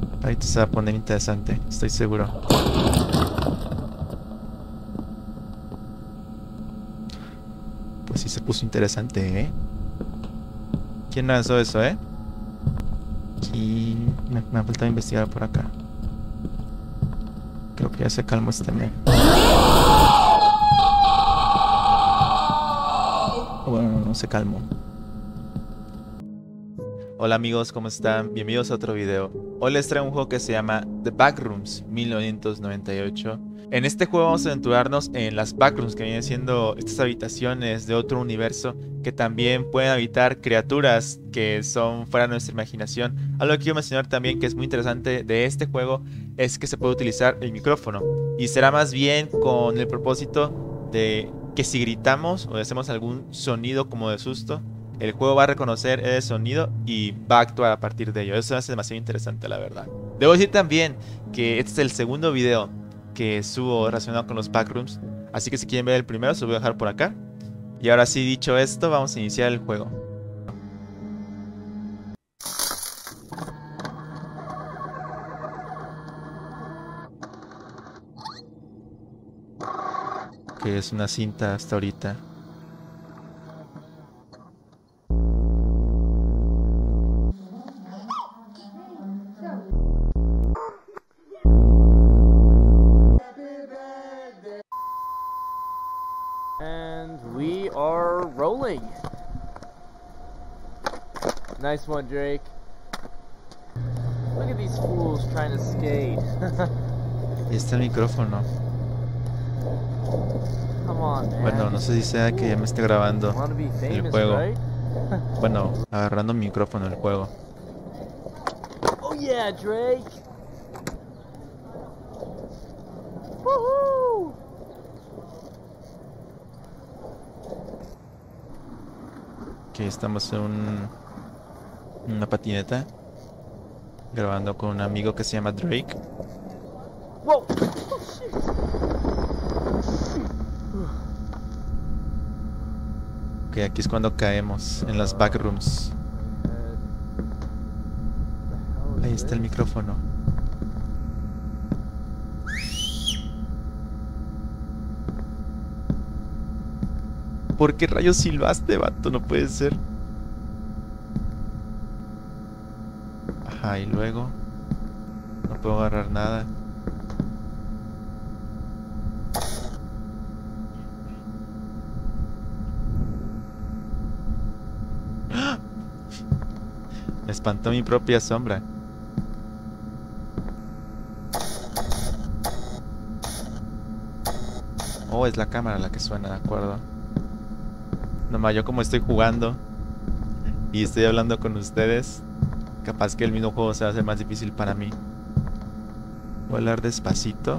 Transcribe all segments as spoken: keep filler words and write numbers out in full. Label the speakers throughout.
Speaker 1: Ahorita se va a poner interesante, estoy seguro. Pues sí se puso interesante, ¿eh? ¿Quién lanzó eso, eh? Y me, me ha faltado investigar por acá. Creo que ya se calmó este men. Bueno, no, no se calmó. Hola amigos, ¿cómo están? Bienvenidos a otro video. Hoy les traigo un juego que se llama The Backrooms mil novecientos noventa y ocho. En este juego vamos a aventurarnos en las backrooms, que vienen siendo estas habitaciones de otro universo que también pueden habitar criaturas que son fuera de nuestra imaginación. Algo que quiero mencionar también que es muy interesante de este juego es que se puede utilizar el micrófono, y será más bien con el propósito de que si gritamos o hacemos algún sonido como de susto, el juego va a reconocer ese sonido y va a actuar a partir de ello. Eso es demasiado interesante, la verdad. Debo decir también que este es el segundo video que subo relacionado con los backrooms, así que si quieren ver el primero, se lo voy a dejar por acá. Y ahora sí, dicho esto, vamos a iniciar el juego. Que es una cinta hasta ahorita.
Speaker 2: And we are rolling. Nice one, Drake. Look at these fools trying to skate.
Speaker 1: Ahí está el micrófono.
Speaker 2: Come on, man.
Speaker 1: Bueno, no sé si sea que ya me esté grabando
Speaker 2: Wanna be
Speaker 1: el
Speaker 2: famous,
Speaker 1: juego.
Speaker 2: right?
Speaker 1: Bueno, agarrando mi micrófono el juego.
Speaker 2: Oh yeah, Drake. Woohoo!
Speaker 1: Que estamos en un, una patineta grabando con un amigo que se llama Drake.
Speaker 2: Whoa! Oh, shit.
Speaker 1: Que aquí es cuando caemos en las backrooms. Ahí está el micrófono. ¿Por qué rayos silbaste, vato? No puede ser. Ajá, y luego no puedo agarrar nada. ¡Ah! Me espantó mi propia sombra. Oh, es la cámara la que suena, de acuerdo. Nomás yo como estoy jugando y estoy hablando con ustedes, capaz que el mismo juego se va a hacer más difícil para mí. Voy a hablar despacito.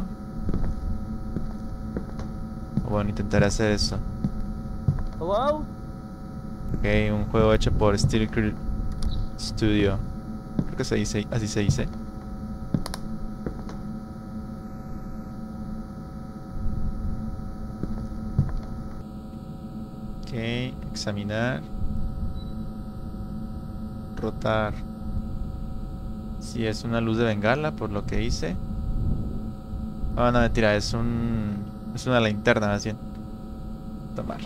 Speaker 1: Bueno, intentaré hacer eso.
Speaker 2: Hello?
Speaker 1: Ok, un juego hecho por Steel Crew Studio. Creo que se dice, así se dice. Ok, examinar. Rotar. Sí, es una luz de bengala por lo que hice. Ah, no, mentira, es un... es una linterna más bien. Tomar.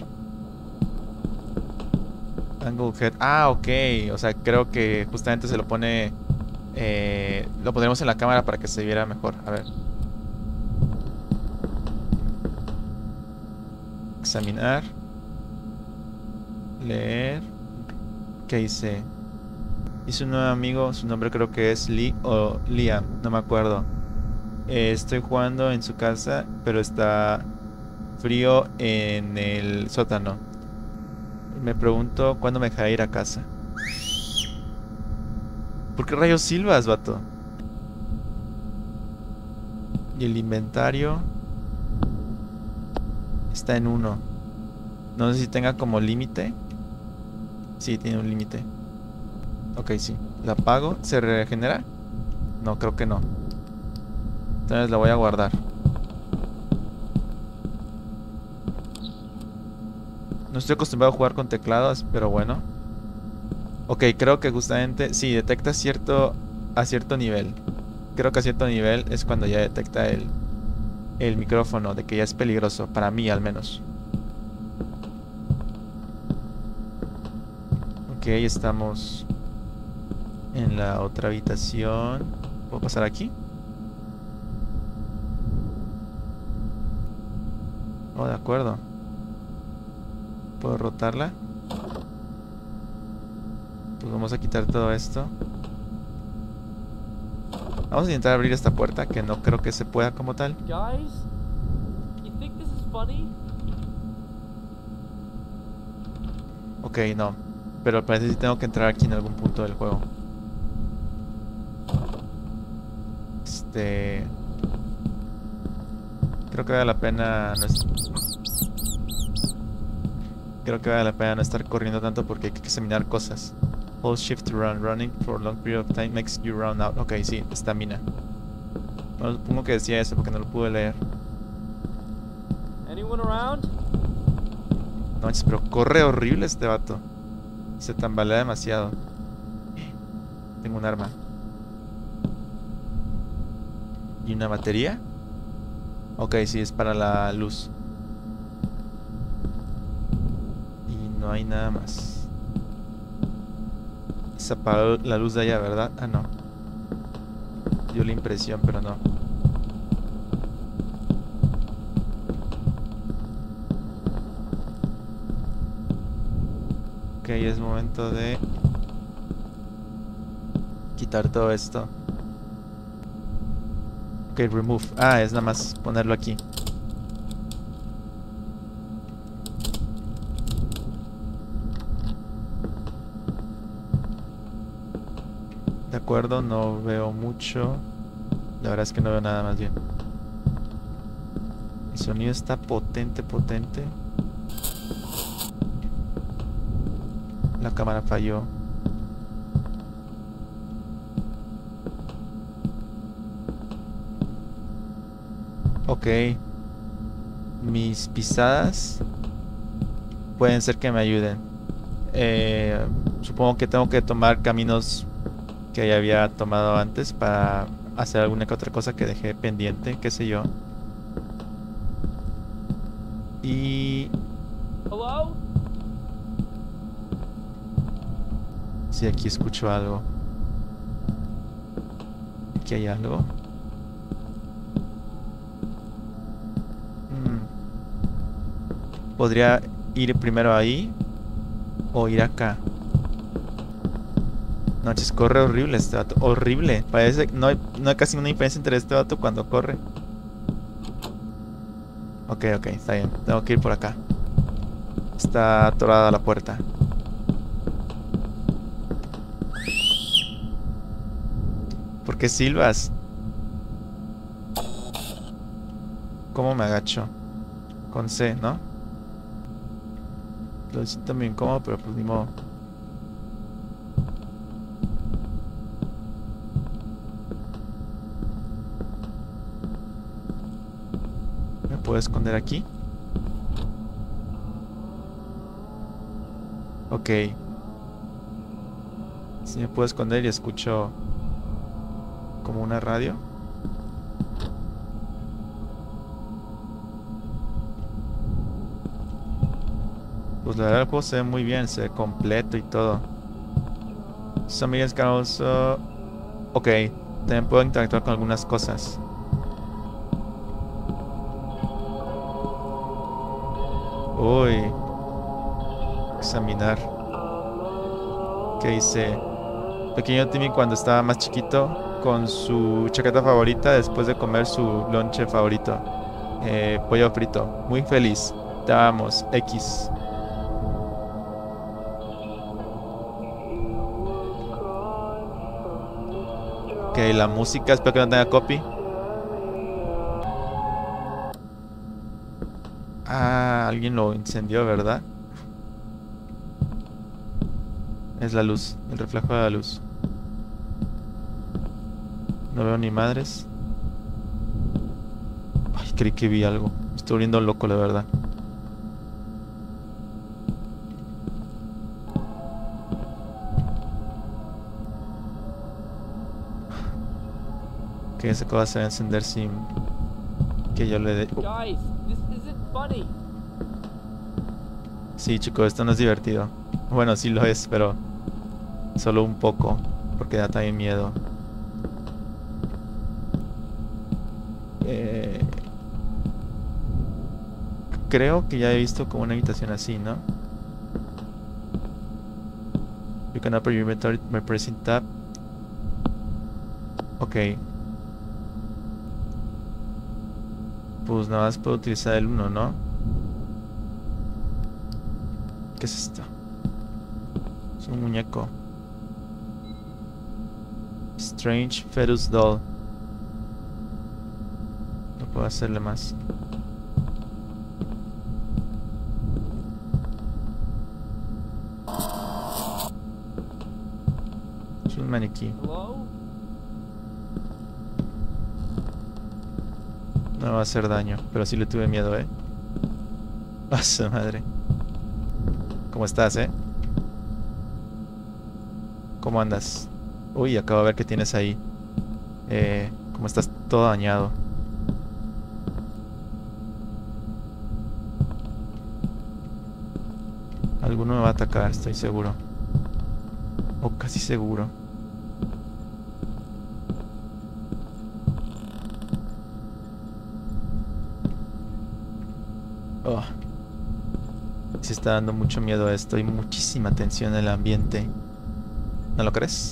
Speaker 1: Angle head. Ah, ok. O sea, creo que justamente se lo pone... Eh, lo pondremos en la cámara para que se viera mejor. A ver. Examinar. Leer. ¿Qué hice? Hice un nuevo amigo. Su nombre creo que es Lee o Liam. No me acuerdo. Eh, estoy jugando en su casa, pero está frío en el sótano. Me pregunto cuándo me dejará ir a casa. ¿Por qué rayos silbas, vato? Y el inventario está en uno. No sé si tenga como límite. Sí, tiene un límite. Ok, sí. La apago. ¿Se regenera? No, creo que no. Entonces la voy a guardar. No estoy acostumbrado a jugar con teclados, pero bueno. Ok, creo que justamente... sí, detecta cierto... a cierto nivel. creo que a cierto nivel es cuando ya detecta el, el micrófono de que ya es peligroso, para mí al menos. Ok, estamos en la otra habitación. ¿Puedo pasar aquí? Oh, de acuerdo. ¿Puedo rotarla? Pues vamos a quitar todo esto. Vamos a intentar abrir esta puerta, que no creo que se pueda como tal.
Speaker 2: Guys, you think this is funny?
Speaker 1: Ok, no. Pero parece que sí tengo que entrar aquí en algún punto del juego. Este... Creo que vale la pena no es... Creo que vale la pena no estar corriendo tanto porque hay que examinar cosas. Hold shift to run. Running for a long period of time makes you run out. Ok, sí, estamina. Bueno, supongo que decía eso porque no lo pude leer.
Speaker 2: Anyone around?
Speaker 1: No manches, pero corre horrible este vato. Se tambalea demasiado. Tengo un arma. ¿Y una batería? Ok, sí, es para la luz. Y no hay nada más. Se apagó la luz de allá, ¿verdad? Ah, no. Dio la impresión, pero no. Ok, es momento de quitar todo esto. Ok, remove. Ah, es nada más ponerlo aquí. De acuerdo, no veo mucho. La verdad es que no veo nada más bien. El sonido está potente, potente. La cámara falló. Ok. Mis pisadas pueden ser que me ayuden. Eh, supongo que tengo que tomar caminos que ya había tomado antes para hacer alguna que otra cosa que dejé pendiente, qué sé yo. Y...
Speaker 2: Hello?
Speaker 1: sí, aquí escucho algo. Aquí hay algo. Hmm. Podría ir primero ahí o ir acá. No, chis, corre horrible este vato. Horrible. Parece que no hay, no hay casi una diferencia entre este vato cuando corre. Ok, ok, está bien. Tengo que ir por acá. Está atorada la puerta. ¿Por qué silbas? ¿Cómo me agacho? Con C, ¿no? Lo siento muy incómodo, pero pues ni modo. ¿Me puedo esconder aquí? Ok. Sí me puedo esconder y escucho como una radio. Pues la verdad el juego se ve muy bien, se ve completo y todo. Some mediums can also... Ok, también puedo interactuar con algunas cosas. Uy. Examinar. ¿Qué dice? Pequeño Timmy cuando estaba más chiquito, con su chaqueta favorita después de comer su lonche favorito. Eh, pollo frito. Muy feliz. Te amamos. X. Ok, la música, espero que no tenga copy. Ah, alguien lo incendió, ¿verdad? Es la luz, el reflejo de la luz. No veo ni madres. Ay, creí que vi algo. Me estoy volviendo loco, la verdad. Que esa cosa se va a encender sin que yo le dé... Oh.
Speaker 2: Guys, this isn't funny.
Speaker 1: Sí, chicos, esto no es divertido. Bueno, sí lo es, pero solo un poco, porque da también miedo. Eh... Creo que ya he visto como una habitación así, ¿no? You can open your inventory by pressing tab. Ok. Pues nada más puedo utilizar el uno, ¿no? ¿Qué es esto? Es un muñeco. Strange Fetus Doll. No puedo hacerle más. Es un maniquí.
Speaker 2: Hello?
Speaker 1: No me va a hacer daño, pero sí le tuve miedo, ¿eh? ¡Ah, su madre! ¿Cómo estás, eh? ¿Cómo andas? Uy, acabo de ver que tienes ahí. Eh, ¿cómo estás todo dañado? Alguno me va a atacar, estoy seguro. O casi seguro. Oh. Se está dando mucho miedo esto. Hay muchísima tensión en el ambiente. ¿No lo crees?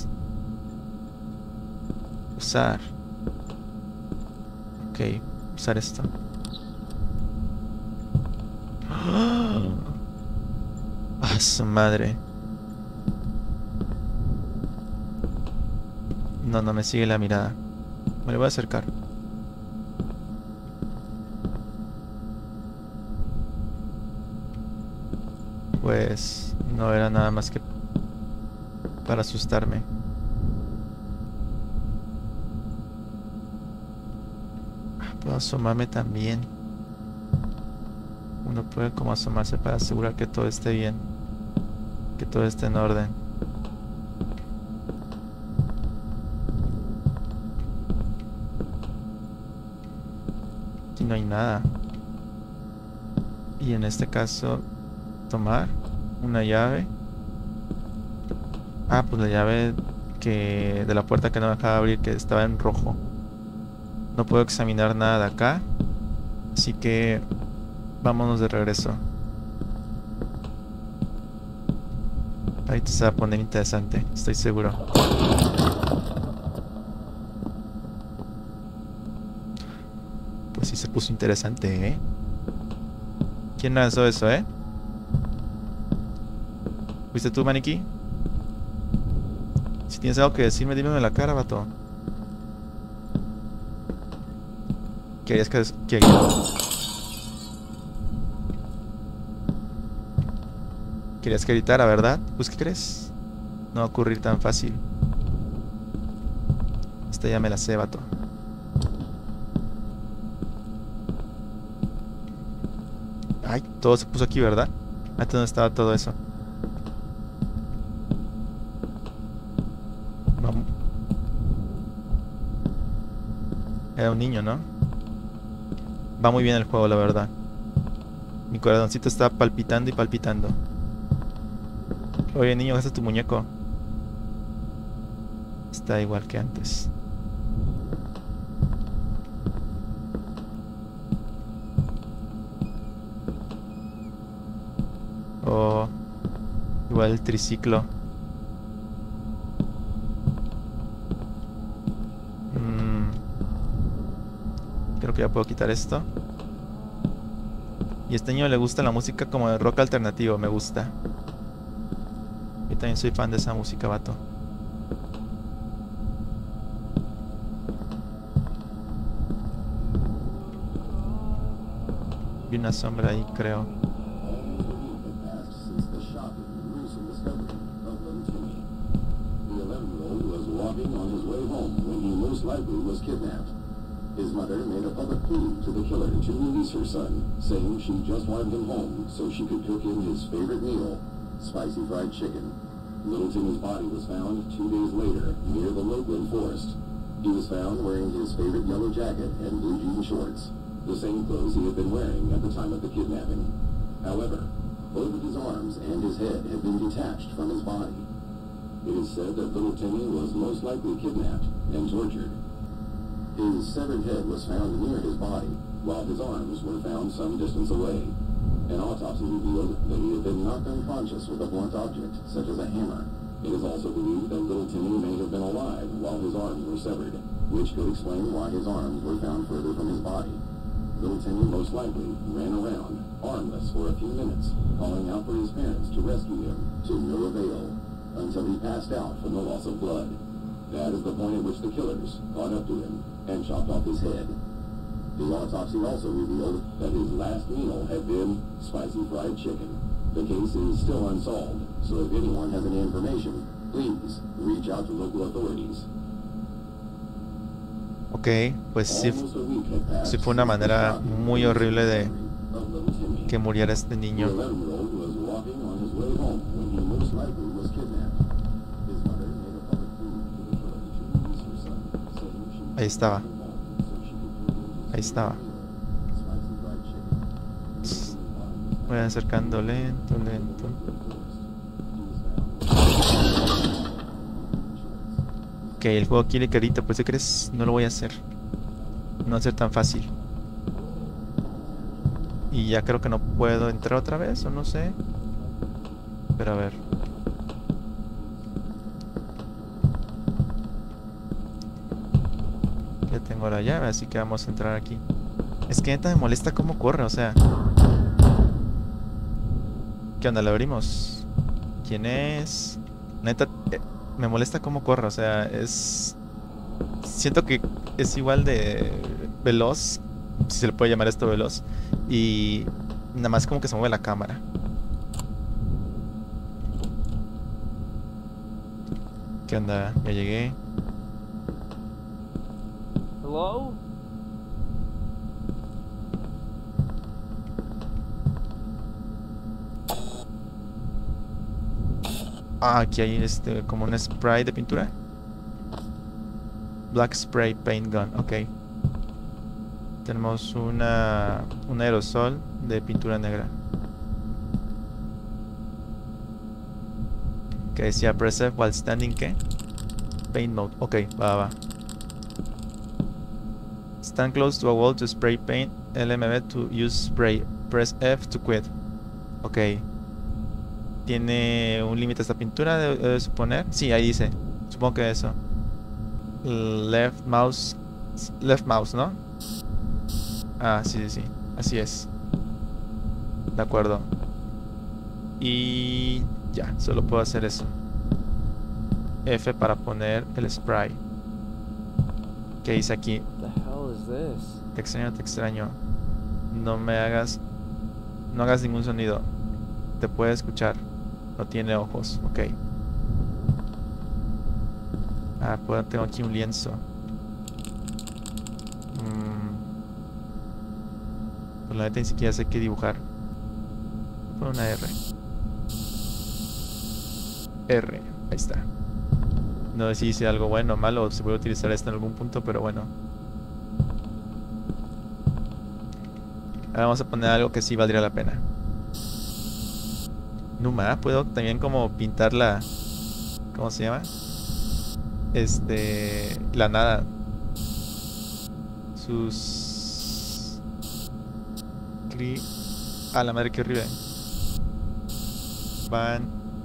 Speaker 1: Usar. Ok, usar esto. ¡Ah! ¡Ah, su madre! No, no me sigue la mirada. Me le voy a acercar. Pues no era nada más que para asustarme. Puedo asomarme también. Uno puede como asomarse para asegurar que todo esté bien, que todo esté en orden. Aquí no hay nada. Y en este caso, tomar una llave. Ah, pues la llave que de la puerta que no me dejaba abrir, que estaba en rojo. No puedo examinar nada de acá, así que vámonos de regreso. Ahorita se va a poner interesante, estoy seguro. Pues sí se puso interesante, ¿eh? ¿Quién lanzó eso, eh? ¿Fuiste tú, maniquí? Si tienes algo que decirme, dímelo en la cara, vato. Querías que... que... Querías que gritara, ¿verdad? Pues, ¿qué crees? No va a ocurrir tan fácil. Esta ya me la sé, vato. Ay, todo se puso aquí, ¿verdad? Antes no estaba todo eso. Vamos. Era un niño, ¿no? Va muy bien el juego, la verdad. Mi corazoncito está palpitando y palpitando. Oye, niño, ¿qué es tu muñeco? Está igual que antes. Oh, igual el triciclo. Mm, creo que ya puedo quitar esto. Y a este niño le gusta la música como de rock alternativo, me gusta. Yo también soy fan de esa música, vato. Vi una sombra ahí, creo.
Speaker 3: His mother made a public plea to the killer to release her son, saying she just wanted him home so she could cook him his favorite meal, spicy fried chicken. Littleton's body was found two days later near the Lakeland Forest. He was found wearing his favorite yellow jacket and blue jean shorts, the same clothes he had been wearing at the time of the kidnapping. However, both of his arms and his head had been detached from his body. It is said that little Timmy was most likely kidnapped and tortured. His severed head was found near his body, while his arms were found some distance away. An autopsy revealed that he had been knocked unconscious with a blunt object, such as a hammer. It is also believed that little Timmy may have been alive while his arms were severed, which could explain why his arms were found further from his body. Little Timmy most likely ran around, armless for a few minutes, calling out for his parents to rescue him, to no avail, until he passed out from the loss of blood. That is the point at which the killers caught up to him and chopped off his head. The autopsy also revealed that his last meal had been spicy fried chicken. The case is still unsolved, so if anyone has any information, please reach out to local authorities.
Speaker 1: Ok, pues sí, sí fue una manera muy horrible de que muriera este niño. Ahí estaba. Ahí estaba. Voy acercando lento, lento. Ok, el juego quiere carita, pues ¿qué crees? No lo voy a hacer. No va a ser tan fácil. Y ya creo que no puedo entrar otra vez, o no sé. Pero a ver. Ya tengo la llave, así que vamos a entrar aquí. Es que neta me molesta cómo corre, o sea. ¿Qué onda? ¿La abrimos? ¿Quién es? Neta, eh, me molesta cómo corre, o sea, es... Siento que es igual de veloz, si se le puede llamar esto veloz. Y nada más como que se mueve la cámara. ¿Qué onda? Ya llegué.
Speaker 2: Hello?
Speaker 1: Ah, aquí hay este como un spray de pintura. Black Spray Paint Gun, ok. Tenemos una un aerosol de pintura negra. Que decía press F while standing, ¿qué? Paint mode, ok, va, va. Stand close to a wall to spray paint. L M B to use spray. Press F to quit. Ok. ¿Tiene un límite esta pintura, de, de suponer? Sí, ahí dice. Supongo que eso. Left mouse. Left mouse, ¿no? Ah, sí, sí, sí. Así es. De acuerdo. Y ya, solo puedo hacer eso. F para poner el spray. ¿Qué dice aquí?
Speaker 2: What the hell is this?
Speaker 1: Te extraño, te extraño. No me hagas... No hagas ningún sonido. Te puede escuchar. No tiene ojos, ok. Ah, pues tengo aquí un lienzo. Mm. Pues la neta ni siquiera sé qué dibujar. Pon una R. R, ahí está. No sé si hice algo bueno o malo, o se puede utilizar esto en algún punto, pero bueno. Ahora vamos a poner algo que sí valdría la pena. Numa, puedo también como pintar la... ¿Cómo se llama? Este... La nada. Sus... Cri... A la madre, que horrible. Van...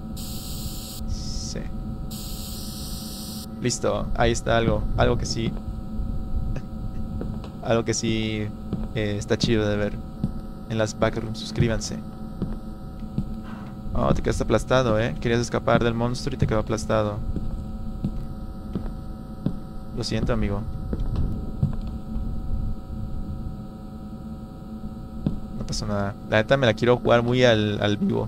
Speaker 1: C. Listo, ahí está algo. Algo que sí... Algo que sí... Eh, está chido de ver. En las backrooms, suscríbanse. Oh, te quedaste aplastado, eh. Querías escapar del monstruo y te quedó aplastado. Lo siento, amigo. No pasó nada. La neta me la quiero jugar muy al, al vivo.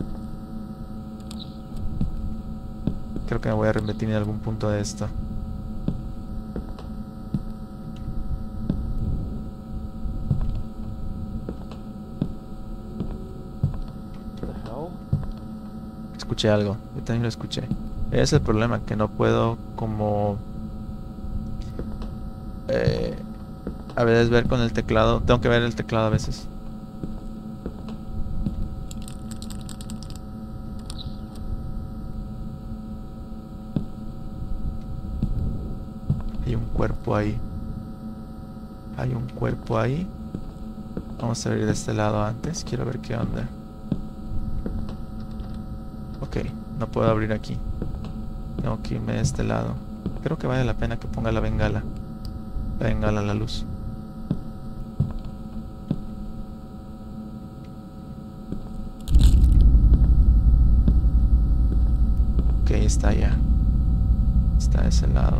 Speaker 1: Creo que me voy a repetir en algún punto de esto. Escuché algo, yo también lo escuché. Ese es el problema, que no puedo como Eh, a veces ver con el teclado. Tengo que ver el teclado a veces. Hay un cuerpo ahí. Hay un cuerpo ahí. Vamos a ir de este lado antes. Quiero ver qué onda. Ok, no puedo abrir aquí. Tengo que irme de este lado. Creo que vale la pena que ponga la bengala. La bengala a la luz. Ok, está allá. Está de ese lado.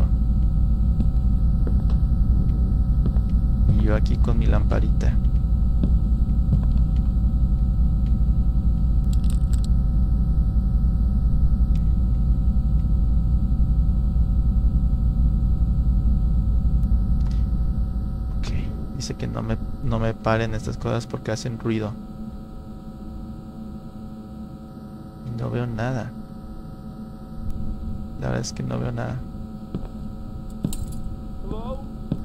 Speaker 1: Y yo aquí con mi lamparita. Dice que no me, no me paren estas cosas porque hacen ruido. Y no veo nada. La verdad es que no veo nada.
Speaker 2: Hello?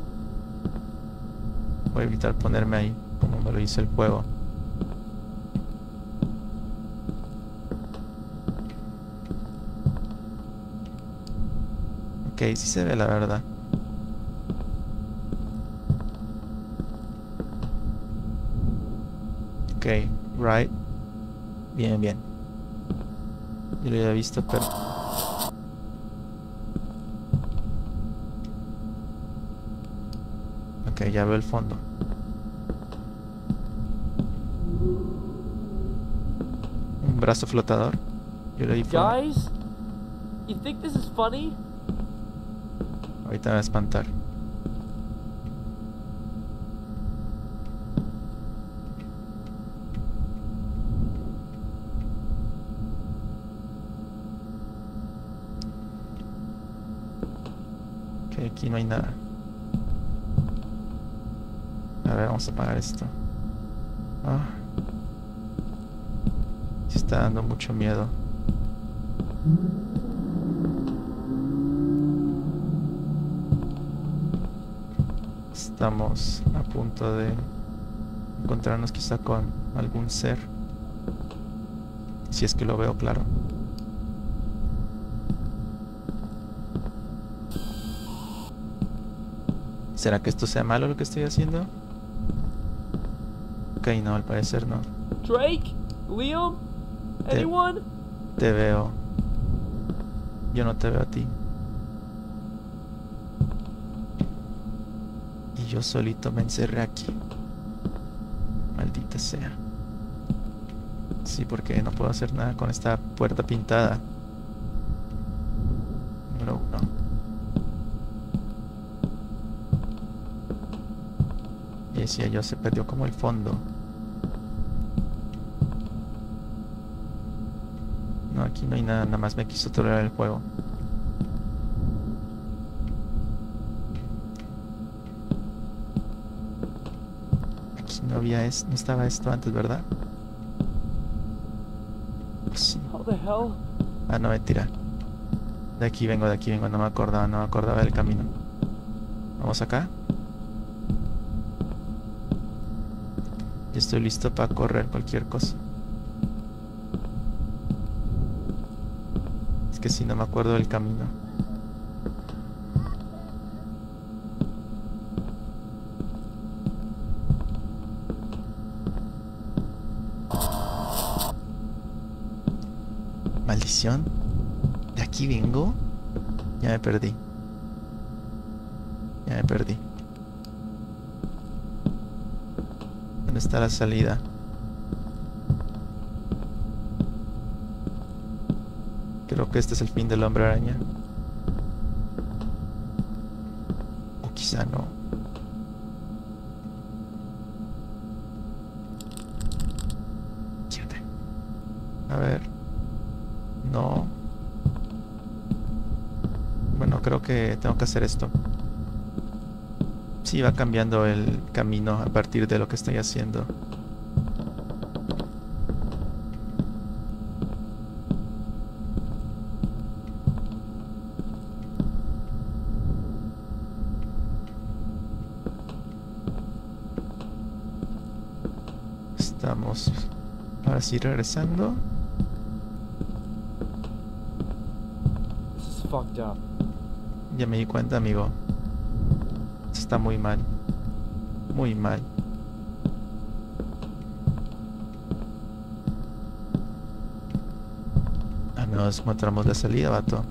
Speaker 1: Voy a evitar ponerme ahí, como me lo hizo el juego. Ok, sí se ve la verdad. Ok, right. Bien, bien. Yo lo había visto, pero... Ok, ya veo el fondo. Un brazo flotador. Yo le di forma.
Speaker 2: Guys? You think this is funny?
Speaker 1: Ahorita me va a espantar. Ok, aquí no hay nada. A ver, vamos a apagar esto. Ah. Sí está dando mucho miedo. Estamos a punto de encontrarnos quizá con algún ser. Si es que lo veo claro. ¿Será que esto sea malo lo que estoy haciendo? Ok, no, al parecer no.
Speaker 2: Drake? Liam?
Speaker 1: Te-
Speaker 2: Anyone?
Speaker 1: Te veo. Yo no te veo a ti. Y yo solito me encerré aquí. Maldita sea. Sí, porque no puedo hacer nada con esta puerta pintada. Número uno. Y decía yo, se perdió como el fondo. No, aquí no hay nada, nada más me quiso tolerar el juego. Aquí no había es, no estaba esto antes, ¿verdad? Pues sí.
Speaker 2: How the hell?
Speaker 1: Ah, no, mentira. De aquí vengo, de aquí vengo, no me acordaba, no me acordaba del camino. Vamos acá. Ya estoy listo para correr cualquier cosa. Es que si no me acuerdo del camino. Maldición. ¿De aquí vengo? Ya me perdí. Ya me perdí. ¿Dónde está la salida? Creo que este es el fin del Hombre Araña. O quizá no. Quédate. A ver. No. Bueno, creo que tengo que hacer esto. Sí, va cambiando el camino a partir de lo que estoy haciendo. Estamos ahora sí regresando.
Speaker 2: This is fucked up.
Speaker 1: Ya me di cuenta, amigo. Esto está muy mal. Muy mal. Al menos encontramos la salida, vato.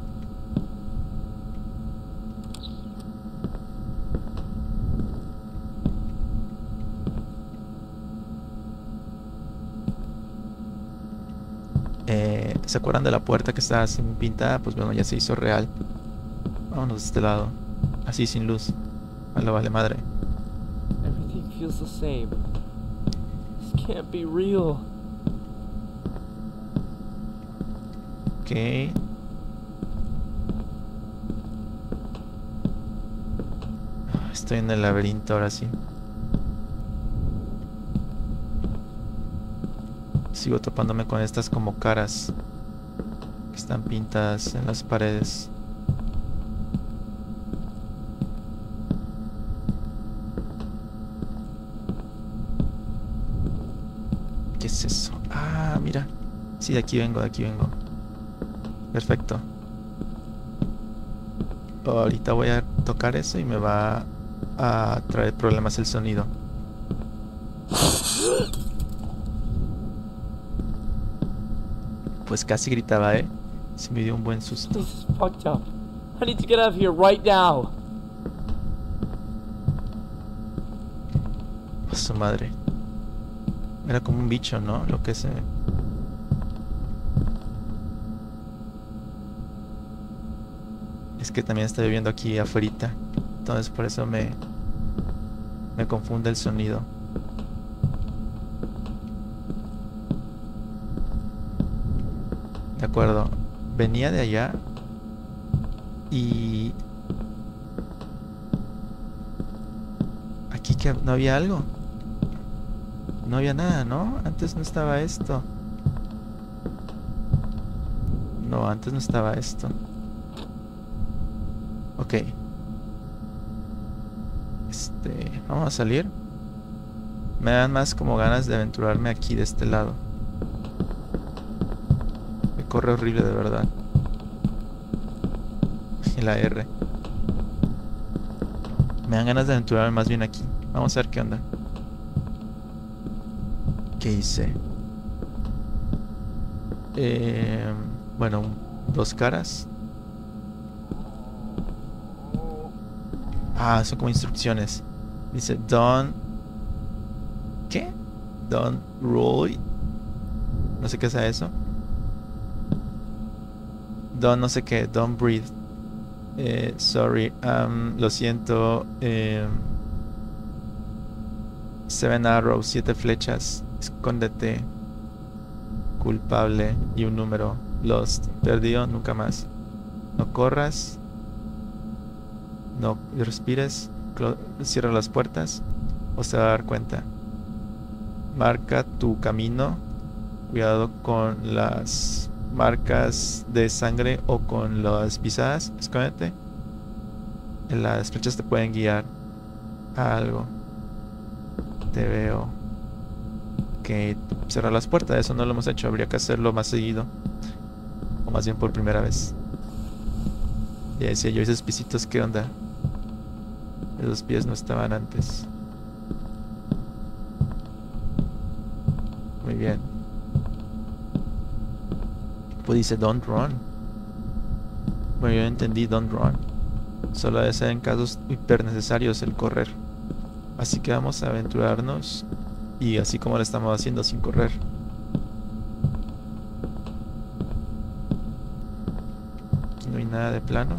Speaker 1: Eh, ¿Se acuerdan de la puerta que estaba sin pintada? Pues bueno, ya se hizo real. Vámonos de este lado. Así sin luz. A lo vale madre.
Speaker 2: Everything feels the same. This can't be real.
Speaker 1: Ok. Estoy en el laberinto ahora sí. Sigo topándome con estas como caras que están pintadas en las paredes. ¿Qué es eso? Ah, mira. Sí, de aquí vengo, de aquí vengo. Perfecto. Ahorita voy a tocar eso y me va a traer problemas el sonido. Pues casi gritaba, ¿eh? Se me dio un buen susto.
Speaker 2: This is fucked up. I need to get out of here right now.
Speaker 1: Oh, su madre. Era como un bicho, ¿no? Lo que se... Es que también está viviendo aquí afuerita. Entonces por eso me... Me confunde el sonido. De acuerdo. Venía de allá. Y... Aquí que no había algo. No había nada, ¿no? Antes no estaba esto. No, antes no estaba esto. Ok. Este... Vamos a salir. Me dan más como ganas de aventurarme aquí de este lado. Me corre horrible de verdad. Y la R. Me dan ganas de aventurarme más bien aquí. Vamos a ver qué onda. ¿Qué hice? Eh, bueno, un- dos caras. Ah, son como instrucciones. Dice Don't... ¿Qué? Don't roll. No sé qué sea eso. Don't no sé qué. Don't breathe. Eh, sorry. Um, lo siento. Eh, seven arrows. Siete flechas. Escóndete. Culpable. Y un número. Lost. Perdido. Nunca más. No corras. No respires. Clo- Cierra las puertas. O se va a dar cuenta. Marca tu camino. Cuidado con las marcas de sangre o con las pisadas. Escóndete. Las flechas te pueden guiar a algo. Te veo. Que cerrar las puertas. Eso no lo hemos hecho. Habría que hacerlo más seguido. O más bien por primera vez. Ya decía yo, esos pisitos, ¿qué onda? Esos pies no estaban antes. Muy bien. Pues dice don't run. Bueno, yo entendí don't run. Solo debe ser en casos hiper necesarios el correr. Así que vamos a aventurarnos. Y así como lo estamos haciendo sin correr. Aquí no hay nada de plano.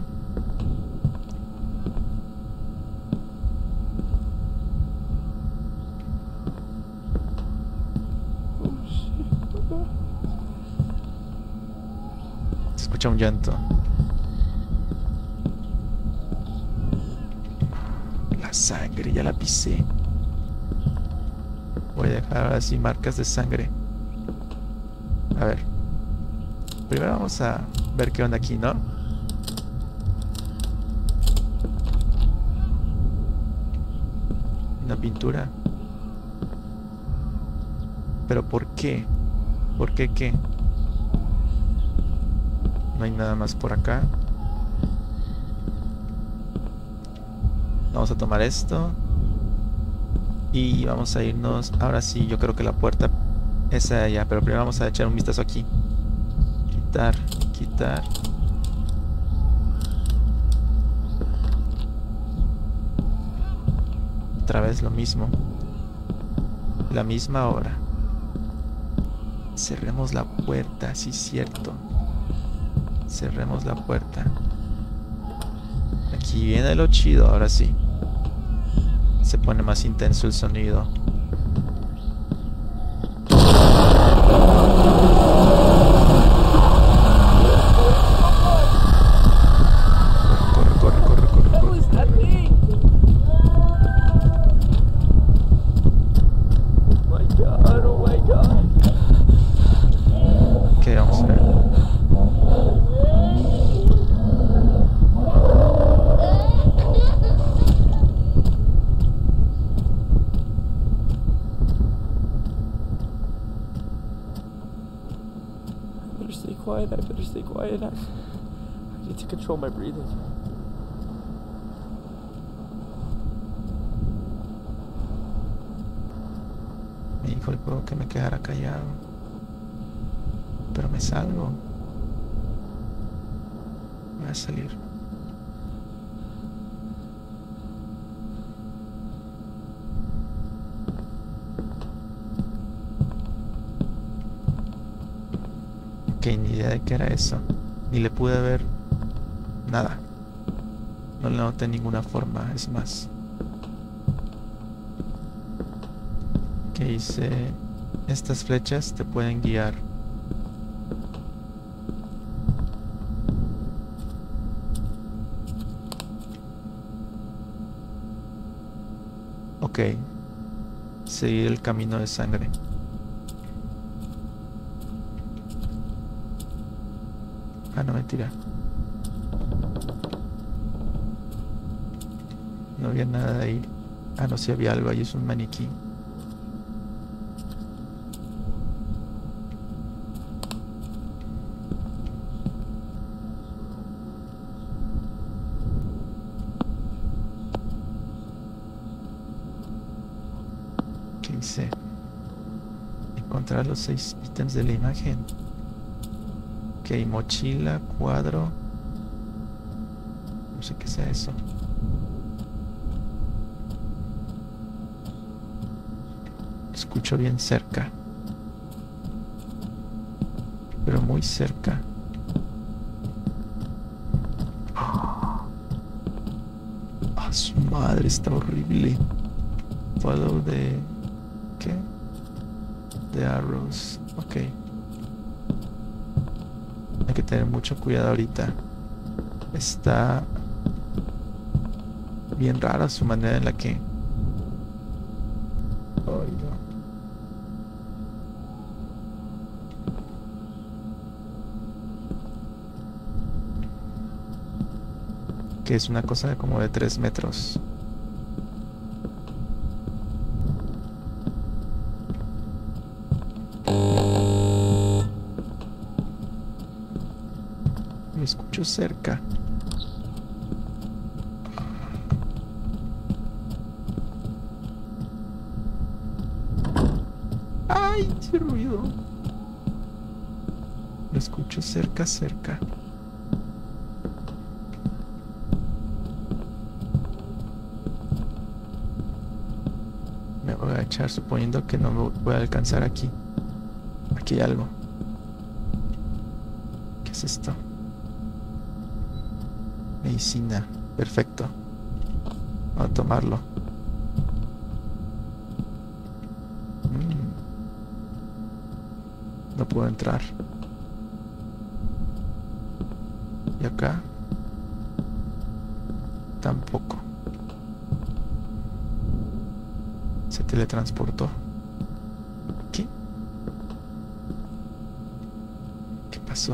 Speaker 1: Se escucha un llanto. La sangre, ya la pisé. Voy a dejar así marcas de sangre. A ver. Primero vamos a ver qué onda aquí, ¿no? Una pintura. ¿Pero por qué? ¿Por qué qué? No hay nada más por acá. Vamos a tomar esto. Y vamos a irnos. Ahora sí, yo creo que la puerta es allá. Pero primero vamos a echar un vistazo aquí. Quitar, quitar. Otra vez lo mismo. La misma hora. Cerremos la puerta, sí, cierto. Cerremos la puerta. Aquí viene lo chido, ahora sí. Se pone más intenso el sonido. Corre, corre, corre, corre, corre, corre. Ok, vamos a ver.
Speaker 2: Quiet, I better stay quiet. I, I need to control my breathing.
Speaker 1: Me dijo el juego que me quedara callado. Pero me salgo. Voy a salir. Que ni idea de qué era eso. Ni le pude ver nada. No le noté ninguna forma, es más. Que dice, estas flechas te pueden guiar. Ok. Seguir el camino de sangre. Ah, no, mentira. No había nada ahí. Ah, no, sí había algo ahí, es un maniquí. ¿Qué hice? Encontrar los seis ítems de la imagen. Ok, mochila, cuadro. No sé qué sea eso. Escucho bien cerca. Pero muy cerca. Ah, oh, su madre, está horrible. Follow the... ¿Qué? The arrows. Ok. Hay que tener mucho cuidado ahorita. Está bien rara su manera en la que... Ay, no. Que es una cosa como de tres metros. Me escucho cerca. ¡Ay, qué ruido! Lo escucho cerca, cerca. Me voy a agachar suponiendo que no me voy a alcanzar aquí. Aquí hay algo. ¿Qué es esto? Medicina. Perfecto. Vamos a tomarlo. Mm. No puedo entrar. ¿Y acá? Tampoco. Se teletransportó. ¿Qué? ¿Qué pasó?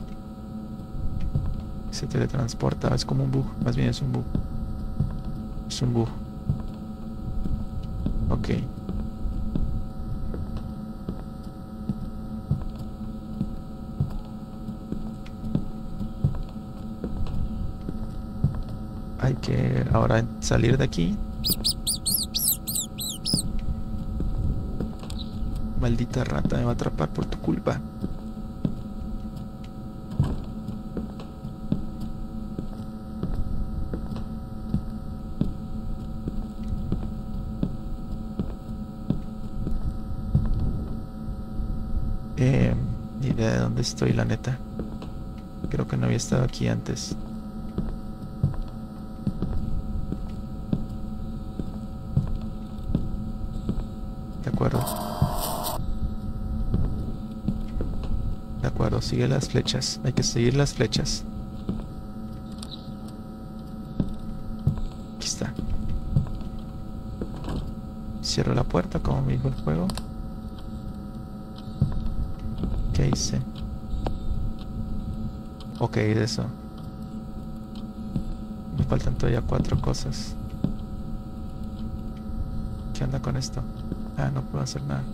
Speaker 1: Se teletransporta. Es como un bug. Más bien es un bug. Es un bug. Ok. que ahora salir de aquí. Maldita rata, me va a atrapar por tu culpa. Eh, ni idea de dónde estoy, la neta. Creo que no había estado aquí antes. De acuerdo. De acuerdo, sigue las flechas. Hay que seguir las flechas. Aquí está. Cierro la puerta como me dijo el juego. ¿Qué hice? Ok, de eso. Me faltan todavía cuatro cosas. ¿Qué onda con esto? Ah, no puedo hacer nada.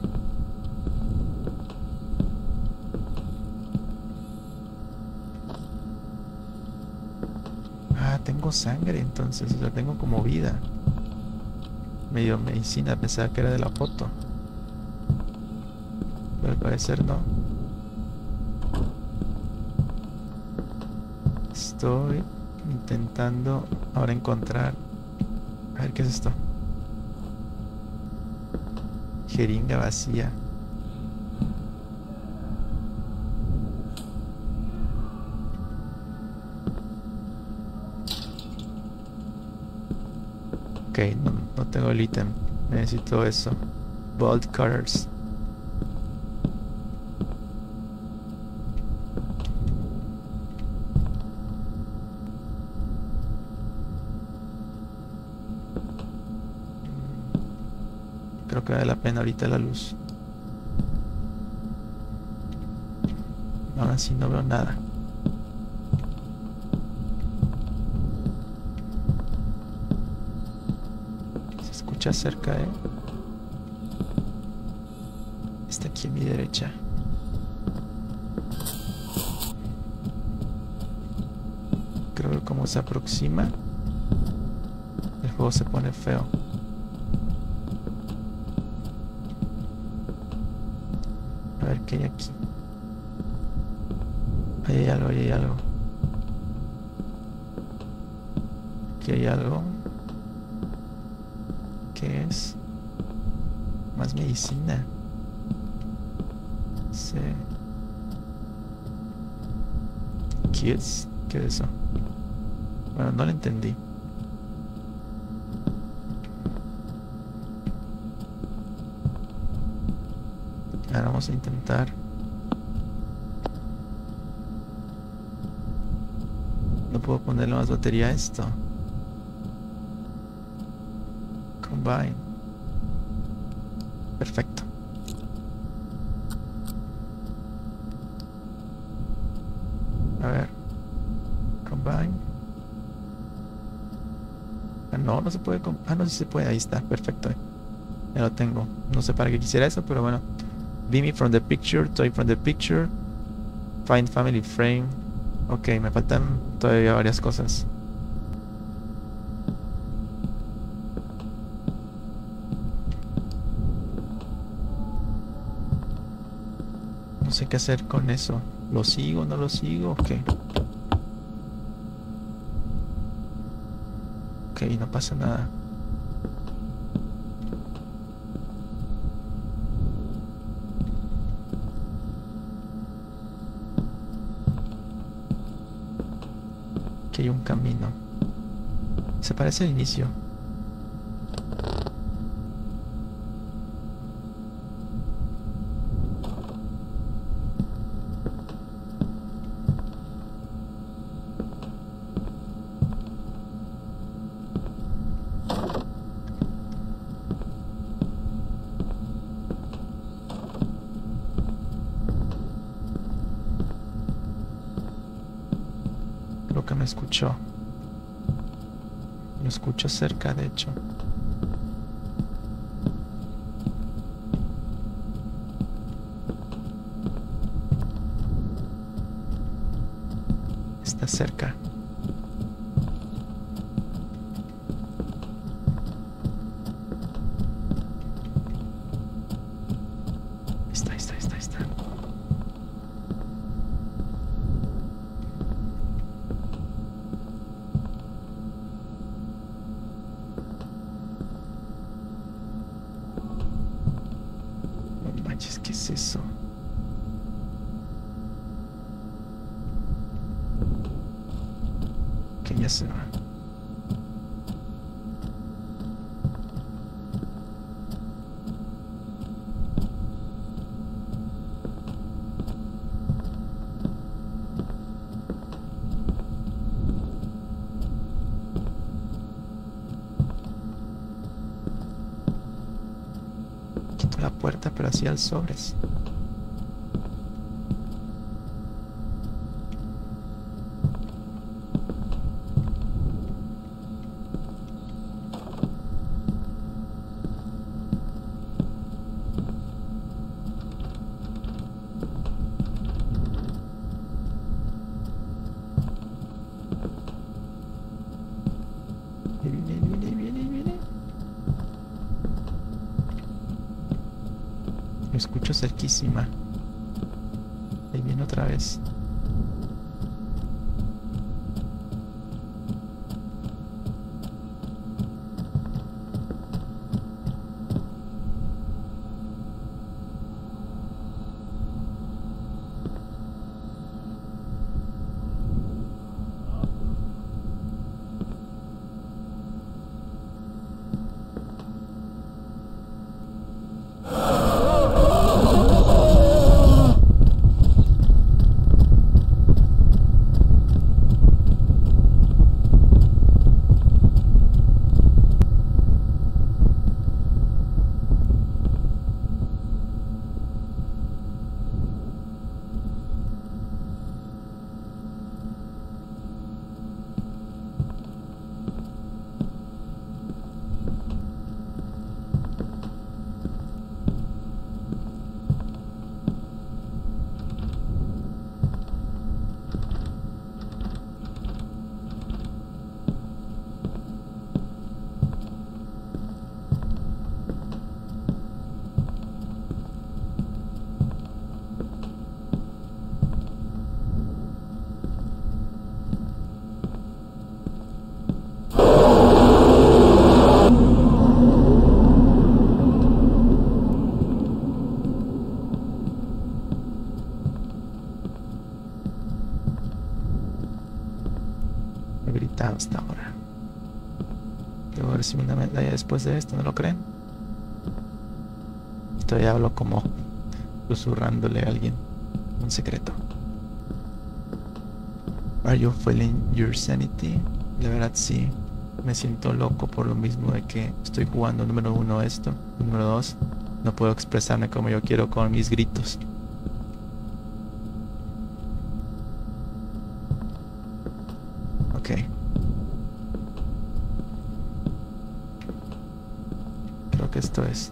Speaker 1: Ah, tengo sangre entonces, o sea, tengo como vida. Medio medicina, pensaba que era de la foto. Pero al parecer no. Estoy intentando ahora encontrar... A ver, ¿qué es esto? Jeringa vacía. Ok, no, no tengo el ítem. Necesito eso. Bolt cutters. Creo que vale la pena ahorita la luz. Ahora sí no veo nada. Se escucha cerca, eh. Está aquí a mi derecha. Creo que como se aproxima, el juego se pone feo. A ver qué hay aquí. Ahí hay algo, ahí hay algo. Aquí hay algo. ¿Qué es? Más medicina. Sí. ¿Kids? ¿Qué es eso? Bueno, no lo entendí. Ahora vamos a intentar. No puedo ponerle más batería a esto. Combine. Perfecto. A ver. Combine. Ah, no, no se puede. Ah, no, sí se puede. Ahí está. Perfecto. Ya lo tengo. No sé para qué quisiera eso, pero bueno. Vimy from the picture, toy from the picture, find family frame. Ok, me faltan todavía varias cosas. No sé qué hacer con eso. ¿Lo sigo? ¿No lo sigo? Ok. Ok, no pasa nada. Hay un camino. Se parece al inicio. Creo que me escuchó. Lo escucho cerca, de hecho. Está cerca. manches, ¿qué es eso? Que ya se va. Quito la puerta, pero hacía el sobres. Viene, viene, viene, viene. Lo escucho cerquísima. Ahí viene otra vez. He gritado hasta ahora. Debo recibir una medalla después de esto, ¿no lo creen? Todavía hablo como susurrándole a alguien un secreto. Are you feeling your sanity? La verdad sí, me siento loco por lo mismo de que estoy jugando número uno esto, número dos, no puedo expresarme como yo quiero con mis gritos. Ok. Creo que esto es.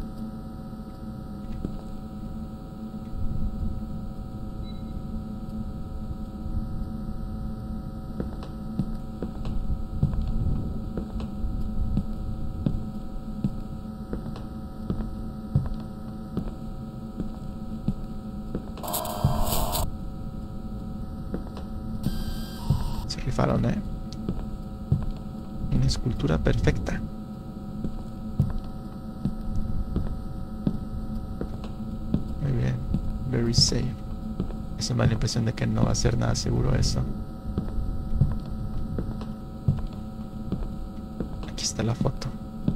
Speaker 1: Se rifaron, ¿eh? Una escultura perfecta. Muy bien. Very safe. Eso me da la impresión de que no va a ser nada seguro eso. Aquí está la foto.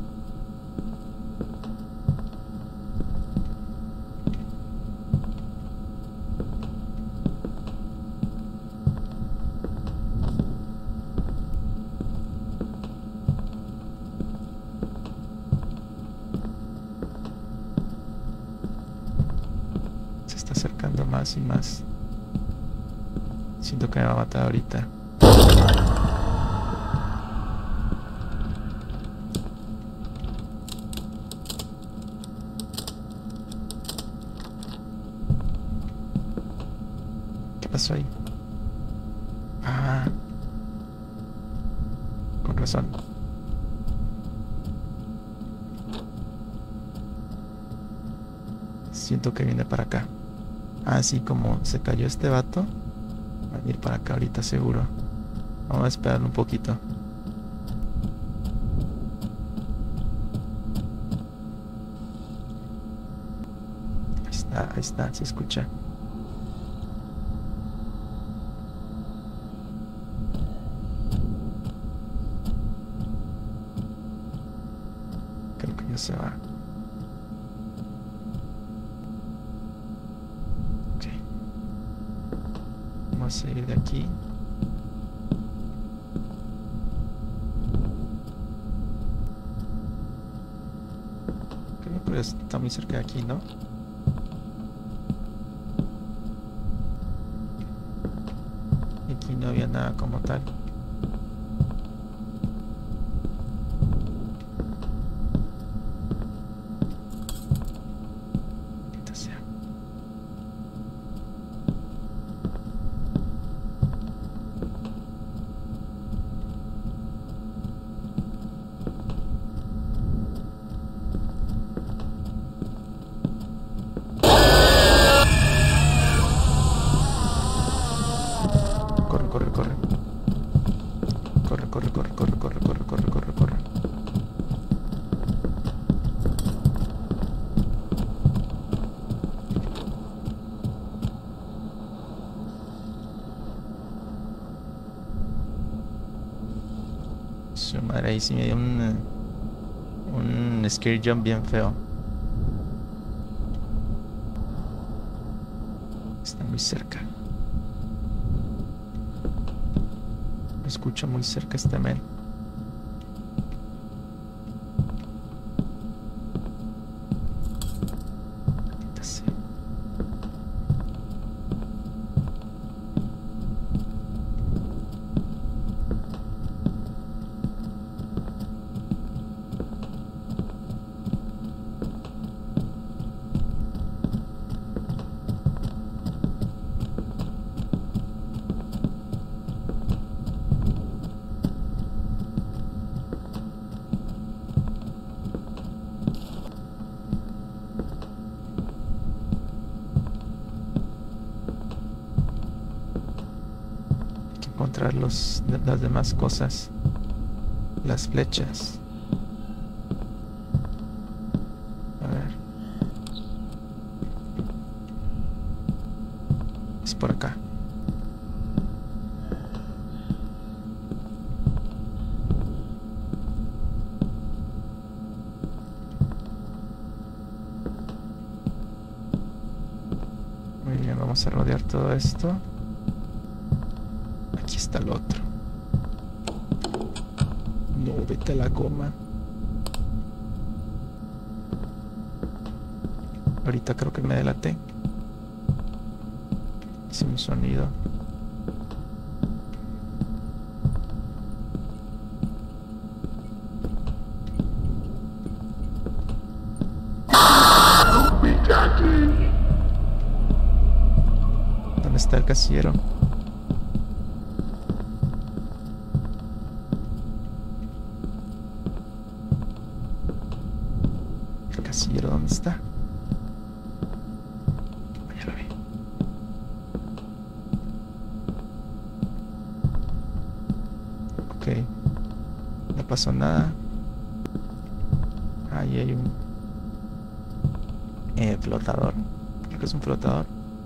Speaker 1: Acercando más y más. Siento que me va a matar ahorita. ¿Qué pasó ahí? Ah, con razón. Siento que viene para acá. Así como se cayó este vato, va a ir para acá ahorita seguro. Vamos a esperar un poquito. Ah, ahí está, se escucha. Creo que ya se va. Ok. Vamos a seguir de aquí. Creo que está muy cerca de aquí, ¿no? Aquí no había nada como tal. Maldita sea. Corre, corre, corre. Corre, corre, corre, corre, corre, corre, corre, corre, corre. Su madre, ahí sí me dio un eh, un scare jump bien feo. Está muy cerca. Lo escucho muy cerca este men. Maldita sea. Hay que encontrar los, las demás cosas. Las flechas. A ver. Es por acá. Muy bien, vamos a rodear todo esto. Aquí está el otro. No, vete a la goma. Ahorita creo que me delaté. Hice un sonido. ¿Dónde está el casillero? ¿El casillero dónde está? Ah, ya lo vi. Ok. No pasó nada. Ahí hay un eh, flotador. Creo que es un flotador.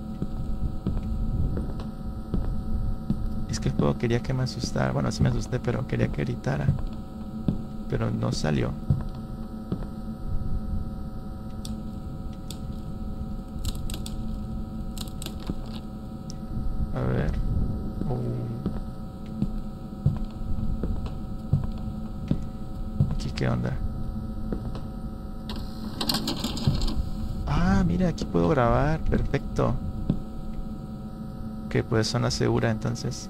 Speaker 1: Es que el juego quería que me asustara. Bueno, sí me asusté, pero quería que gritara. Pero no salió. A ver. Uh. Aquí, ¿qué onda? Ah, mira, aquí puedo grabar. Perfecto. Ok, pues zona segura entonces.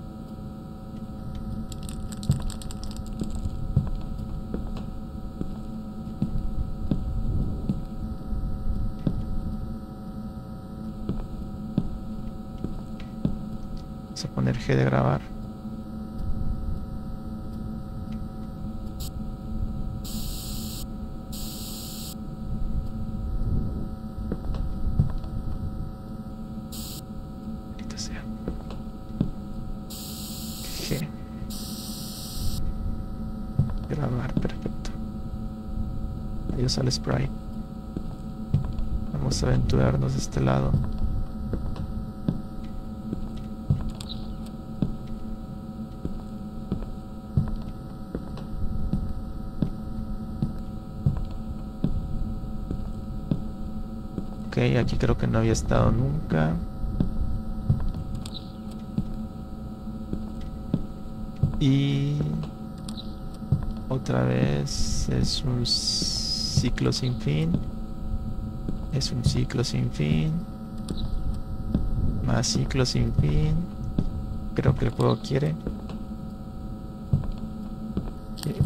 Speaker 1: Vamos a poner G de grabar. Maldita sea. G. Grabar, perfecto. Adiós al spray. Vamos a aventurarnos de este lado. Ok, aquí creo que no había estado nunca. Y otra vez es un ciclo sin fin. Es un ciclo sin fin. Más ciclo sin fin. Creo que el juego quiere. que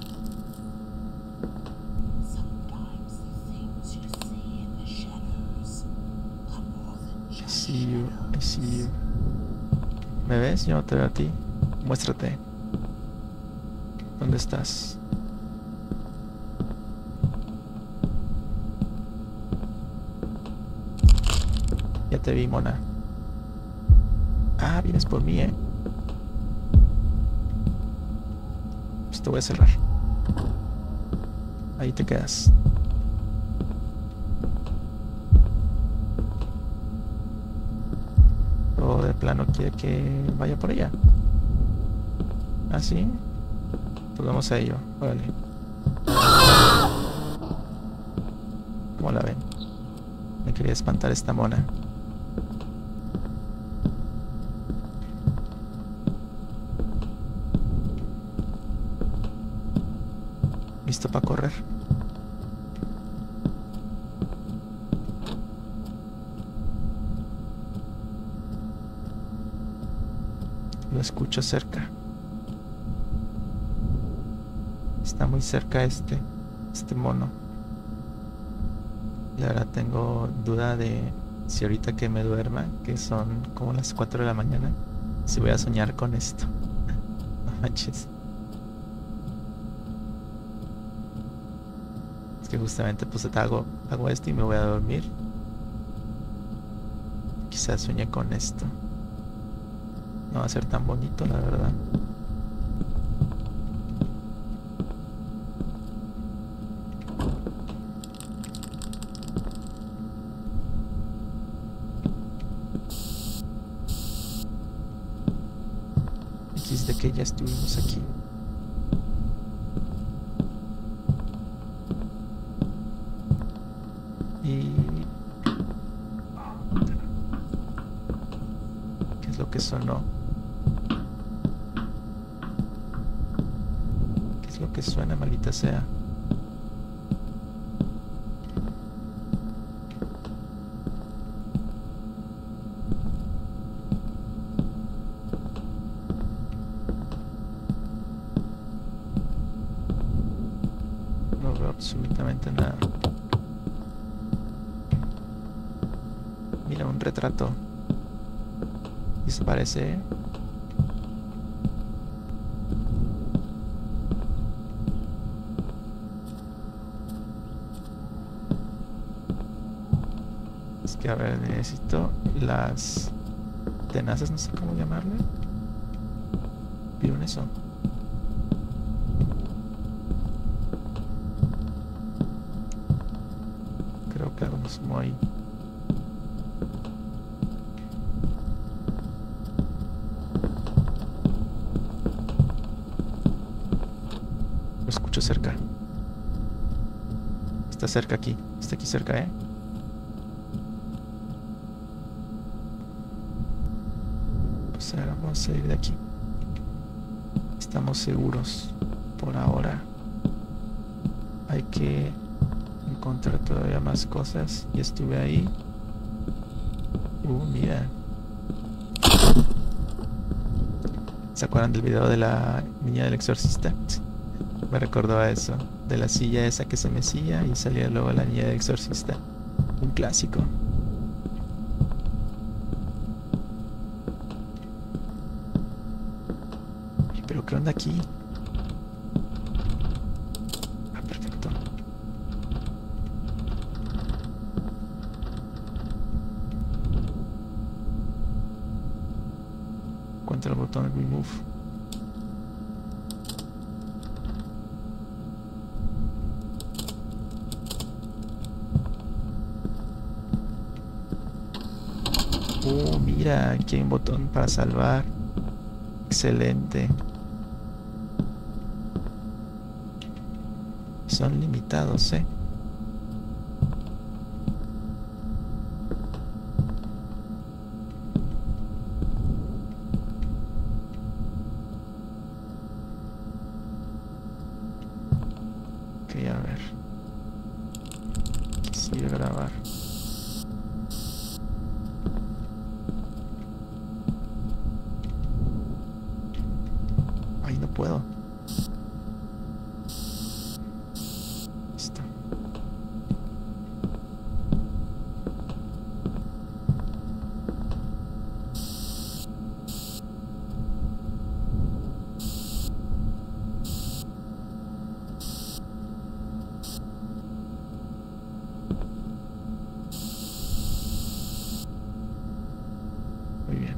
Speaker 1: I see you, I see you. ¿Me ves? Yo no te veo a ti. Muéstrate. ¿Dónde estás? Ya te vi, mona. Ah, vienes por mí, eh. Pues te voy a cerrar. Ahí te quedas. O de plano quiere que vaya por allá. ¿Ah, sí? Pues vamos a ello. Órale. ¿Cómo la ven? Me quería espantar esta mona. ¿Listo para correr? Lo escucho cerca. Está muy cerca este, este mono. Y ahora tengo duda de si ahorita que me duerma, que son como las cuatro de la mañana, si voy a soñar con esto. No manches. Es que justamente pues hago, hago esto y me voy a dormir. Quizás sueñe con esto. No va a ser tan bonito, la verdad. X de que ya estuvimos aquí. Y... ¿qué es lo que sonó? ¿Qué es lo que suena, maldita sea? No veo absolutamente nada. Mira, un retrato. ¿Y se parece? Es que a ver, necesito las tenazas, no sé cómo llamarle. ¿Vieron eso? Creo que algo nos sumó ahí. Lo escucho cerca. Está cerca aquí. Está aquí cerca, ¿eh? Pues ahora vamos a salir de aquí. Estamos seguros por ahora. Hay que encontrar todavía más cosas. Y estuve ahí. Uh, mira. ¿Se acuerdan del video de la niña del exorcista? Me recordó a eso. De la silla esa que se mecía y salía luego la niña del exorcista. Un clásico. ¿Pero qué onda aquí? Ah, perfecto. Encuentra el botón remove. Oh, mira, aquí hay un botón para salvar. Excelente. Son limitados, eh. Ok, a ver. Quisiera grabar. Ay, no puedo. Listo. Muy bien.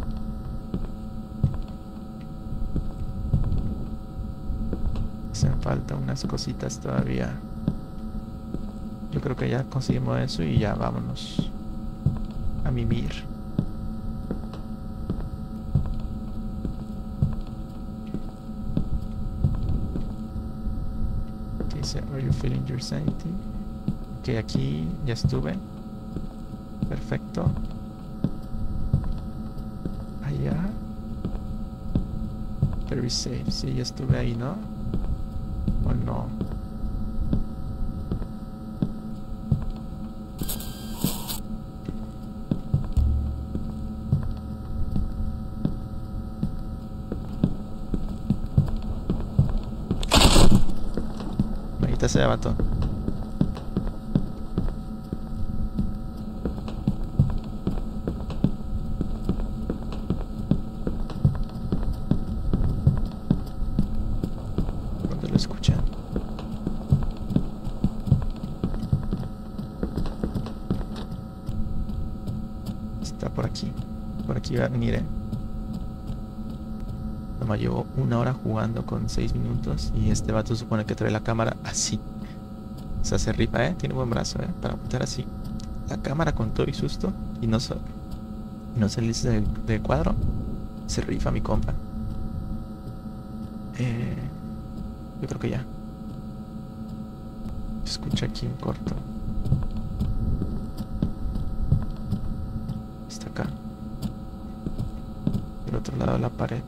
Speaker 1: Hacen falta unas cositas todavía. Yo creo que ya conseguimos eso y ya vámonos a mimir. Que dice, are you feeling your sanity? Que aquí ya estuve. Perfecto. Allá. Very safe. Sí, ya estuve ahí, ¿no? ¿O no? Ahorita se levantó. ¿Dónde lo escuchan? Está por aquí. Por aquí va a venir, eh. Nomás llevo una hora jugando con seis minutos y este vato supone que trae la cámara así. O sea, se rifa, eh. Tiene buen brazo, eh. Para apuntar así. La cámara con todo y susto y no, so y no salirse del, del cuadro. Se rifa mi compa. Eh, yo creo que ya. Se escucha aquí un corto. Está acá. Del otro lado de la pared.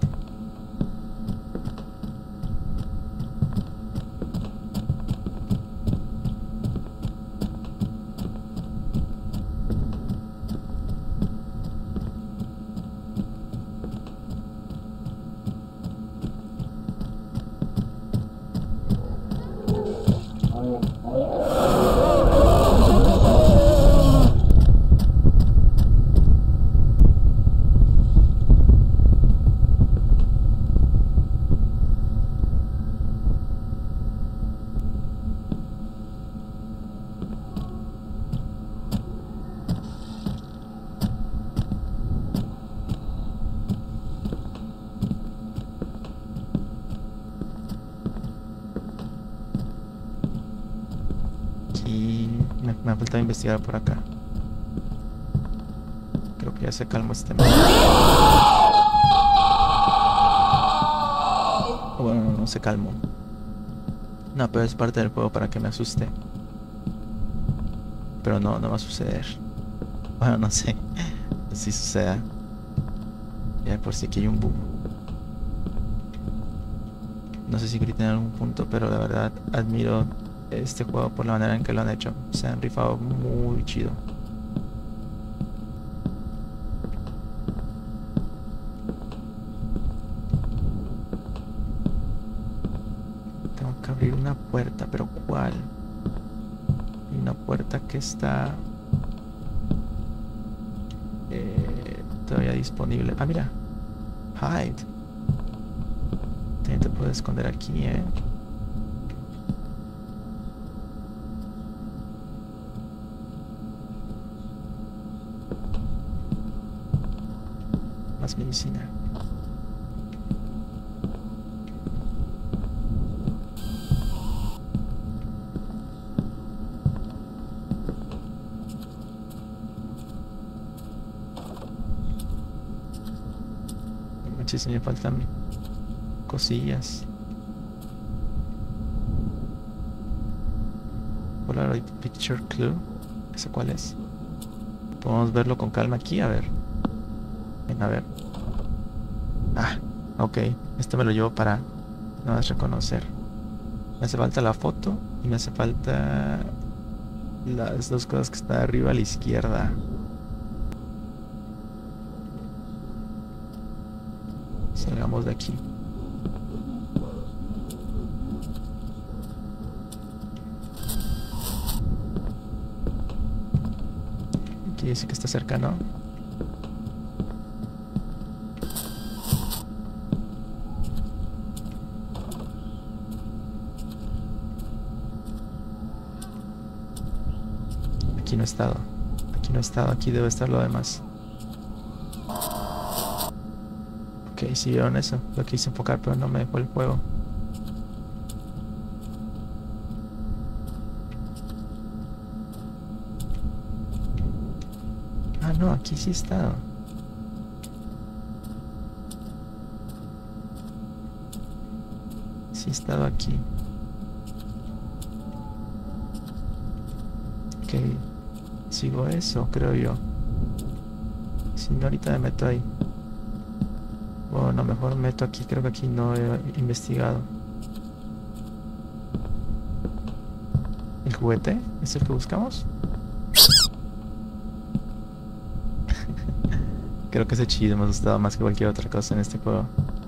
Speaker 1: Y me, me ha faltado investigar por acá. Creo que ya se calmó este man. Oh, bueno, no, no se calmó. No, pero es parte del juego para que me asuste. Pero no, no va a suceder. Bueno, no sé. Si suceda. Ya por si aquí hay un boom. No sé si griten en algún punto, pero la verdad admiro este juego por la manera en que lo han hecho. Se han rifado muy chido. Tengo que abrir una puerta, pero ¿cuál? Hay una puerta que está eh, todavía disponible. Ah, mira. Hide. También te puedes esconder aquí, eh. Más medicina. manches, si me faltan cosillas. Polaroid Picture Clue. ¿Ese cuál es? Podemos verlo con calma aquí, a ver. Ven, a ver. Ah, ok. Este me lo llevo para nada más reconocer. Me hace falta la foto y me hace falta las dos cosas que están arriba a la izquierda. Salgamos de aquí. Aquí dice que está cerca, ¿no? Aquí no he estado. Aquí no he estado. Aquí debe estar lo demás. Ok, sí vieron eso. Lo quise enfocar, pero no me dejó el juego. Ah, no, aquí sí he estado. Sí he estado aquí. Ok. Sigo eso, creo yo. Si no, ahorita me meto ahí. Bueno, mejor me meto aquí. Creo que aquí no he investigado. ¿El juguete? ¿Es el que buscamos? Creo que ese chillido me ha gustado más que cualquier otra cosa en este juego.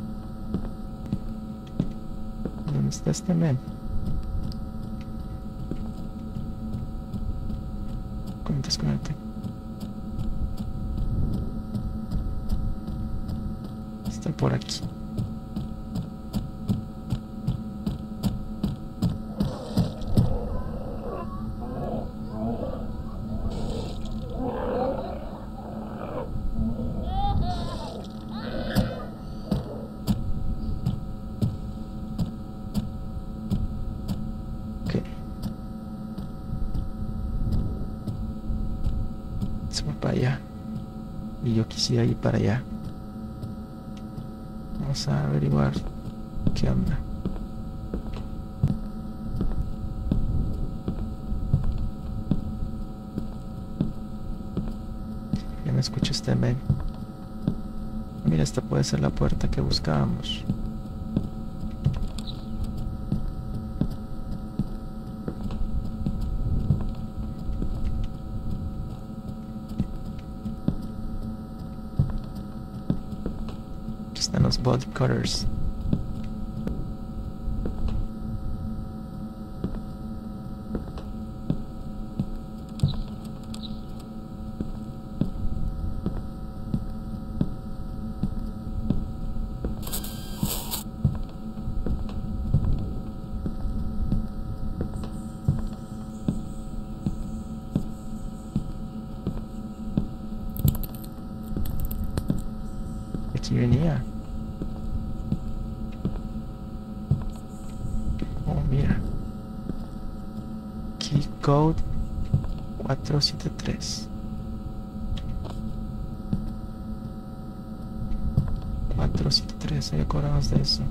Speaker 1: ¿Dónde está este men? ¿Cómo te desconecté? Está por aquí. Para allá y yo quisiera ir para allá. Vamos a averiguar qué onda. Ya me escucha este men. Mira, esta puede ser la puerta que buscábamos. Están los bolt cutters. Aquí venía. Oh, mira. Key code cuatro siete tres. cuatro siete tres, hay que acordarnos de eso.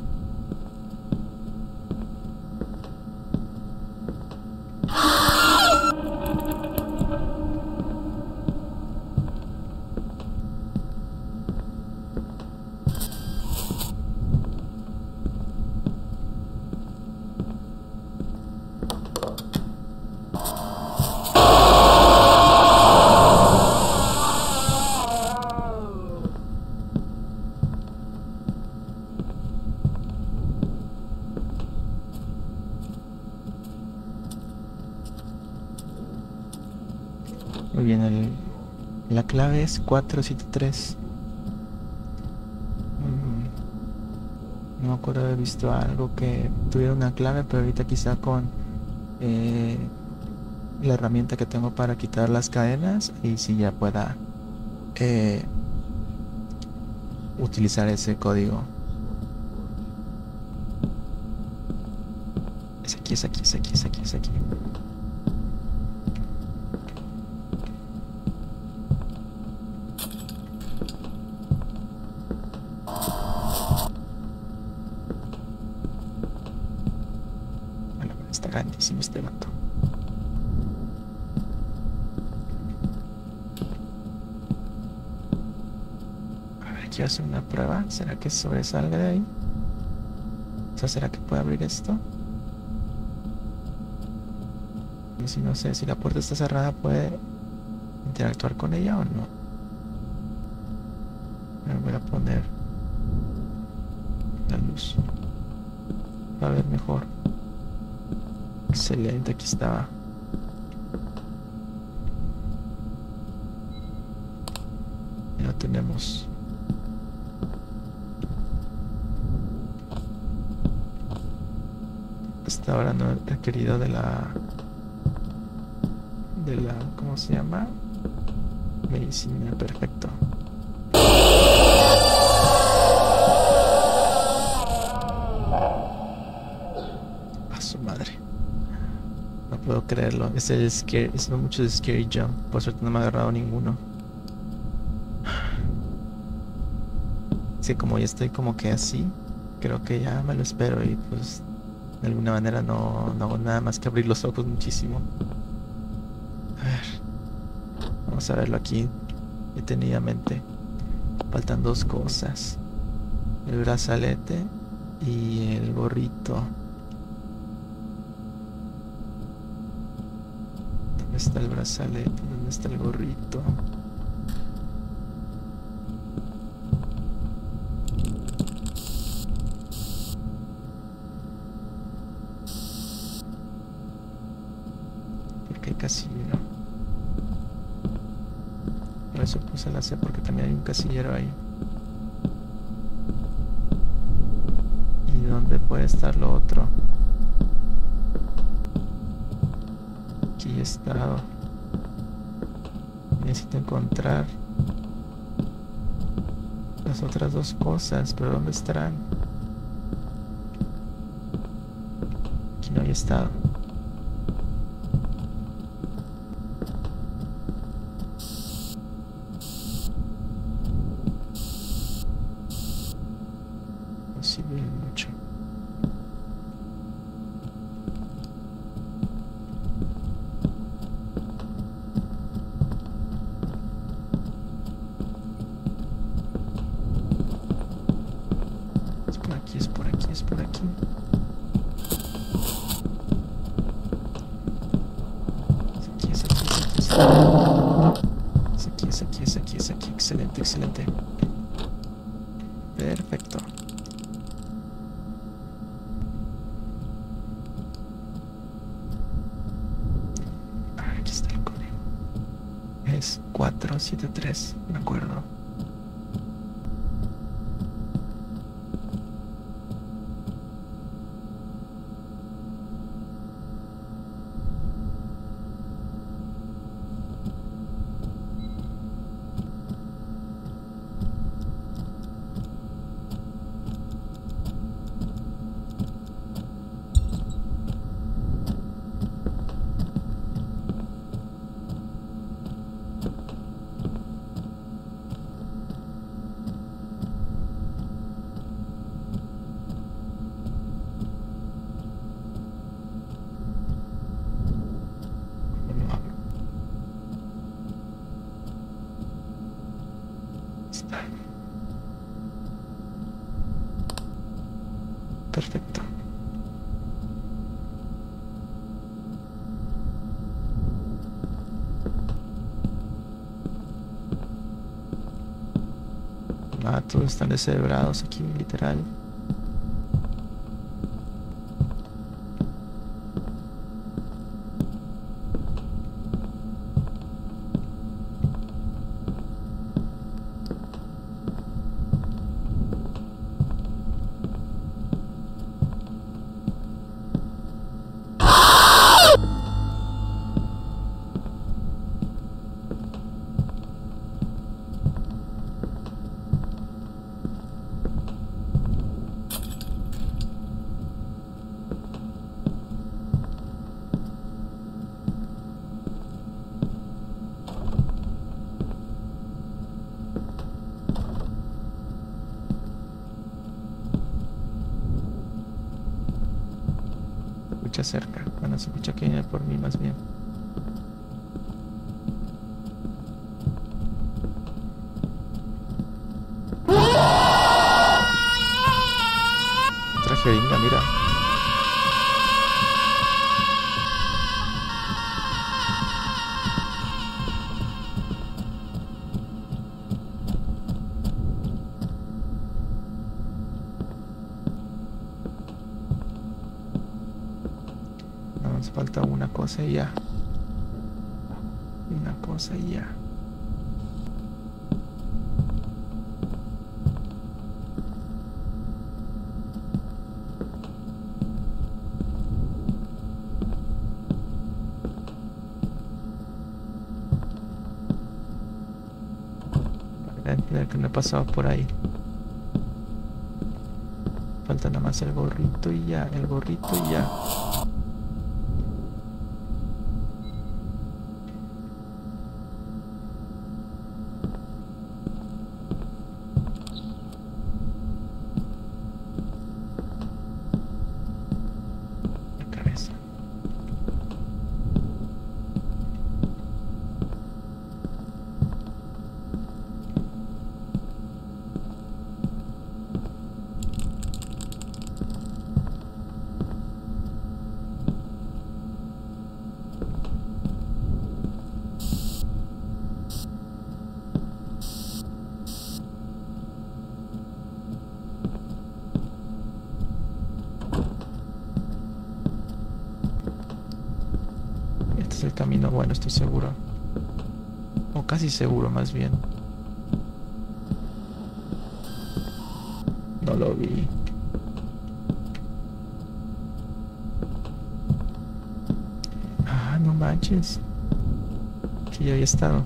Speaker 1: Muy bien, el, la clave es cuatro siete tres. Mm, no me acuerdo de haber visto algo que tuviera una clave, pero ahorita quizá con eh, la herramienta que tengo para quitar las cadenas, y si ya pueda eh, utilizar ese código. Es aquí, es aquí, es aquí, es aquí, es aquí. Hicimos este vato. A ver, quiero hacer una prueba. ¿Será que sobresalga de ahí? O sea, ¿será que puede abrir esto? Y si no sé, si la puerta está cerrada, ¿puede interactuar con ella o no? Me voy a poner la luz para ver mejor. Excelente, aquí estaba. Ya lo tenemos. Hasta ahora no he requerido de la de la ¿cómo se llama? Medicina. Perfecto. A su madre. No puedo creerlo. Es el scary, es mucho de Scary Jump. Por suerte no me ha agarrado ninguno. Sí, como ya estoy como que así, creo que ya me lo espero y pues de alguna manera no, no hago nada más que abrir los ojos muchísimo. A ver, vamos a verlo aquí detenidamente. Faltan dos cosas: el brazalete y el gorrito. ¿Dónde está el brazalete? ¿Dónde está el gorrito? Porque hay casillero. Por eso puse la C, porque también hay un casillero ahí. ¿Y dónde puede estar lo otro? Aquí he estado. Necesito encontrar las otras dos cosas, pero ¿dónde estarán? Aquí no había estado. No sirve mucho. Es por aquí, es por aquí, es por aquí. Es aquí, es aquí, es aquí, es aquí. Es aquí, es aquí, es aquí. Excelente, excelente. Perfecto. Aquí está el código. Es cuatro siete tres, me acuerdo. ¿Cómo lo abro? Está. Perfecto. Ah, todos están descerebrados aquí, literal. acerca. Bueno, se escucha que viene por mí más bien. Otra jeringa, mira. Nos falta una cosa y ya. Una cosa y ya. Vale, que no he pasado por ahí. Falta nada más el gorrito y ya, el gorrito y ya. El camino bueno, estoy seguro. O casi seguro, más bien. No lo vi. Ah, no manches. Que ya había estado.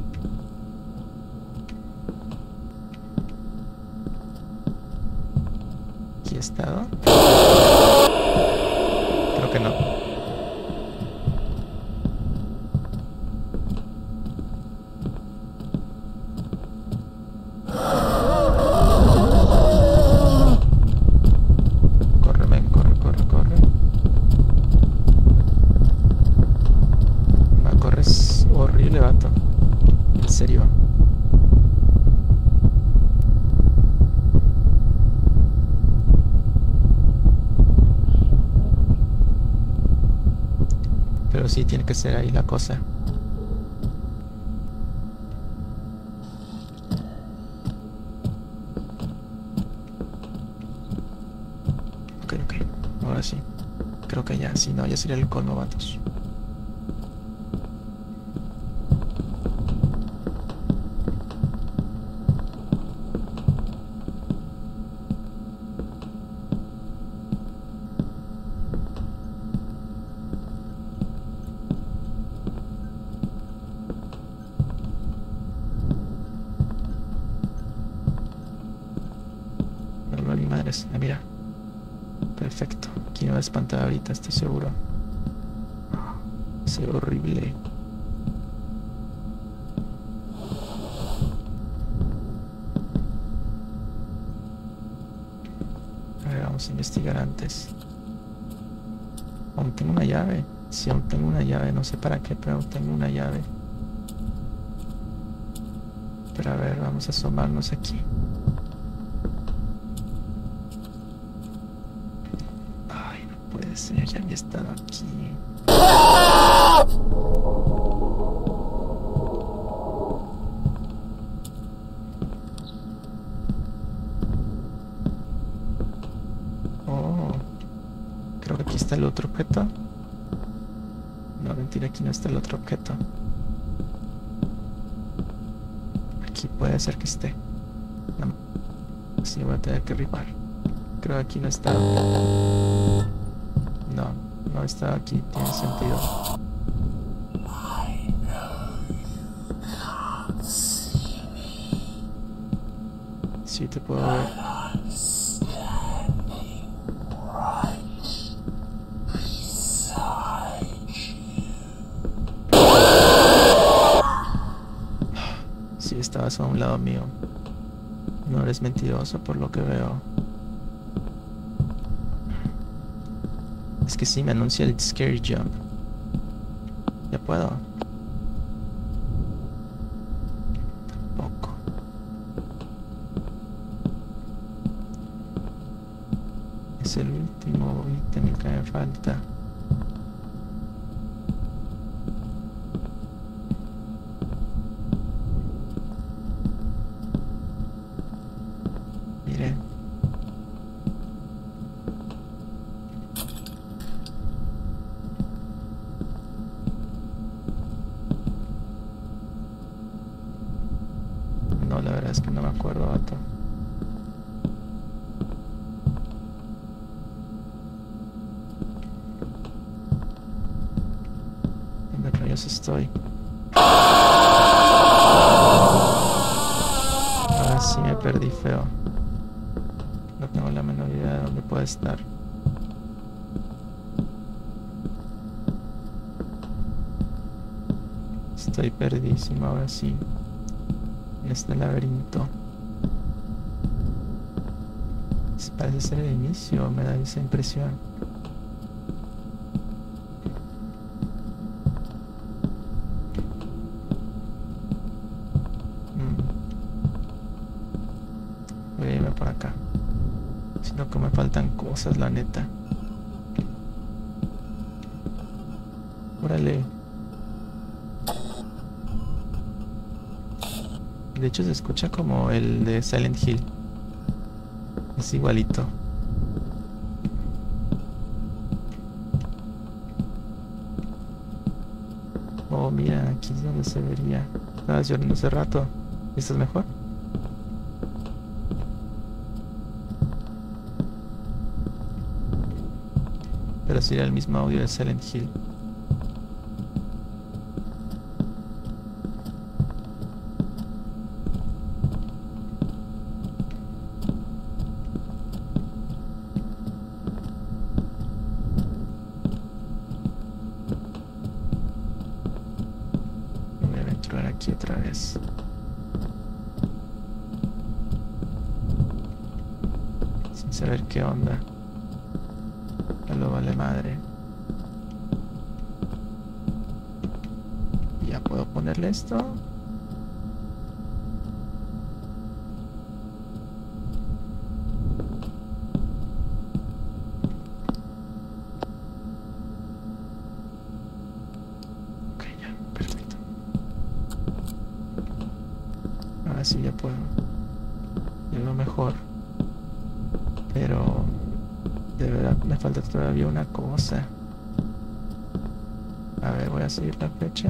Speaker 1: ¿Aquí he estado? Creo que no. Pero sí, tiene que ser ahí la cosa. Ok, ok. Ahora sí. Creo que ya, si no, ya sería el colmo, vatos. Ni madres, ah, mira. Perfecto. Aquí no va a espantar ahorita, estoy seguro. Se ve horrible. A ver, vamos a investigar antes. Aún tengo una llave. Sí, aún tengo una llave. No sé para qué, pero aún tengo una llave. Pero a ver, vamos a asomarnos aquí. Ya había estado aquí. Oh, creo que aquí está el otro objeto. No, mentira, aquí no está el otro objeto. Aquí puede ser que esté. No. Sí, voy a tener que ripar. Creo que aquí no está. No, no está aquí, tiene sentido. Sí, te puedo ver. Sí, estabas a un lado mío. No eres mentiroso por lo que veo. Es que que sí, me anuncia el Scary Jump. Ya puedo. Tampoco. Es el último ítem que me falta. Miren. No, la verdad es que no me acuerdo, vato. ¿Dónde rayos estoy? Ahora sí me perdí feo. No tengo la menor idea de dónde puede estar. Estoy perdidísimo ahora sí. En este laberinto. Parece ser el inicio, me da esa impresión. Mm. Voy a irme por acá. Sino que me faltan cosas, la neta. Órale. De hecho se escucha como el de Silent Hill. Es igualito. Oh, mira, aquí es donde se vería. Estabas llorando hace rato. ¿Estás mejor? Pero sería el mismo audio de Silent Hill. Aquí otra vez. Sin saber qué onda. Ya lo vale madre. Ya puedo ponerle esto. Ok, ya, perfecto. Ahora sí ya puedo. Ya lo mejor. Pero de verdad me falta todavía una cosa. A ver, voy a seguir la flecha.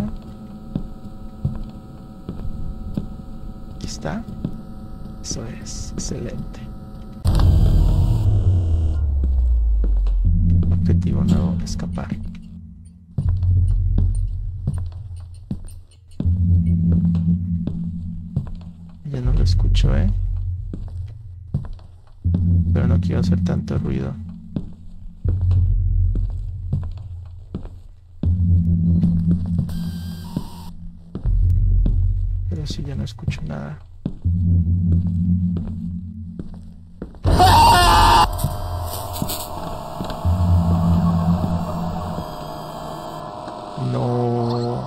Speaker 1: Aquí está. Eso es, excelente. Objetivo nuevo, escapar. Ya no lo escucho, ¿eh? Pero no quiero hacer tanto ruido. Pero sí, ya no escucho nada. No.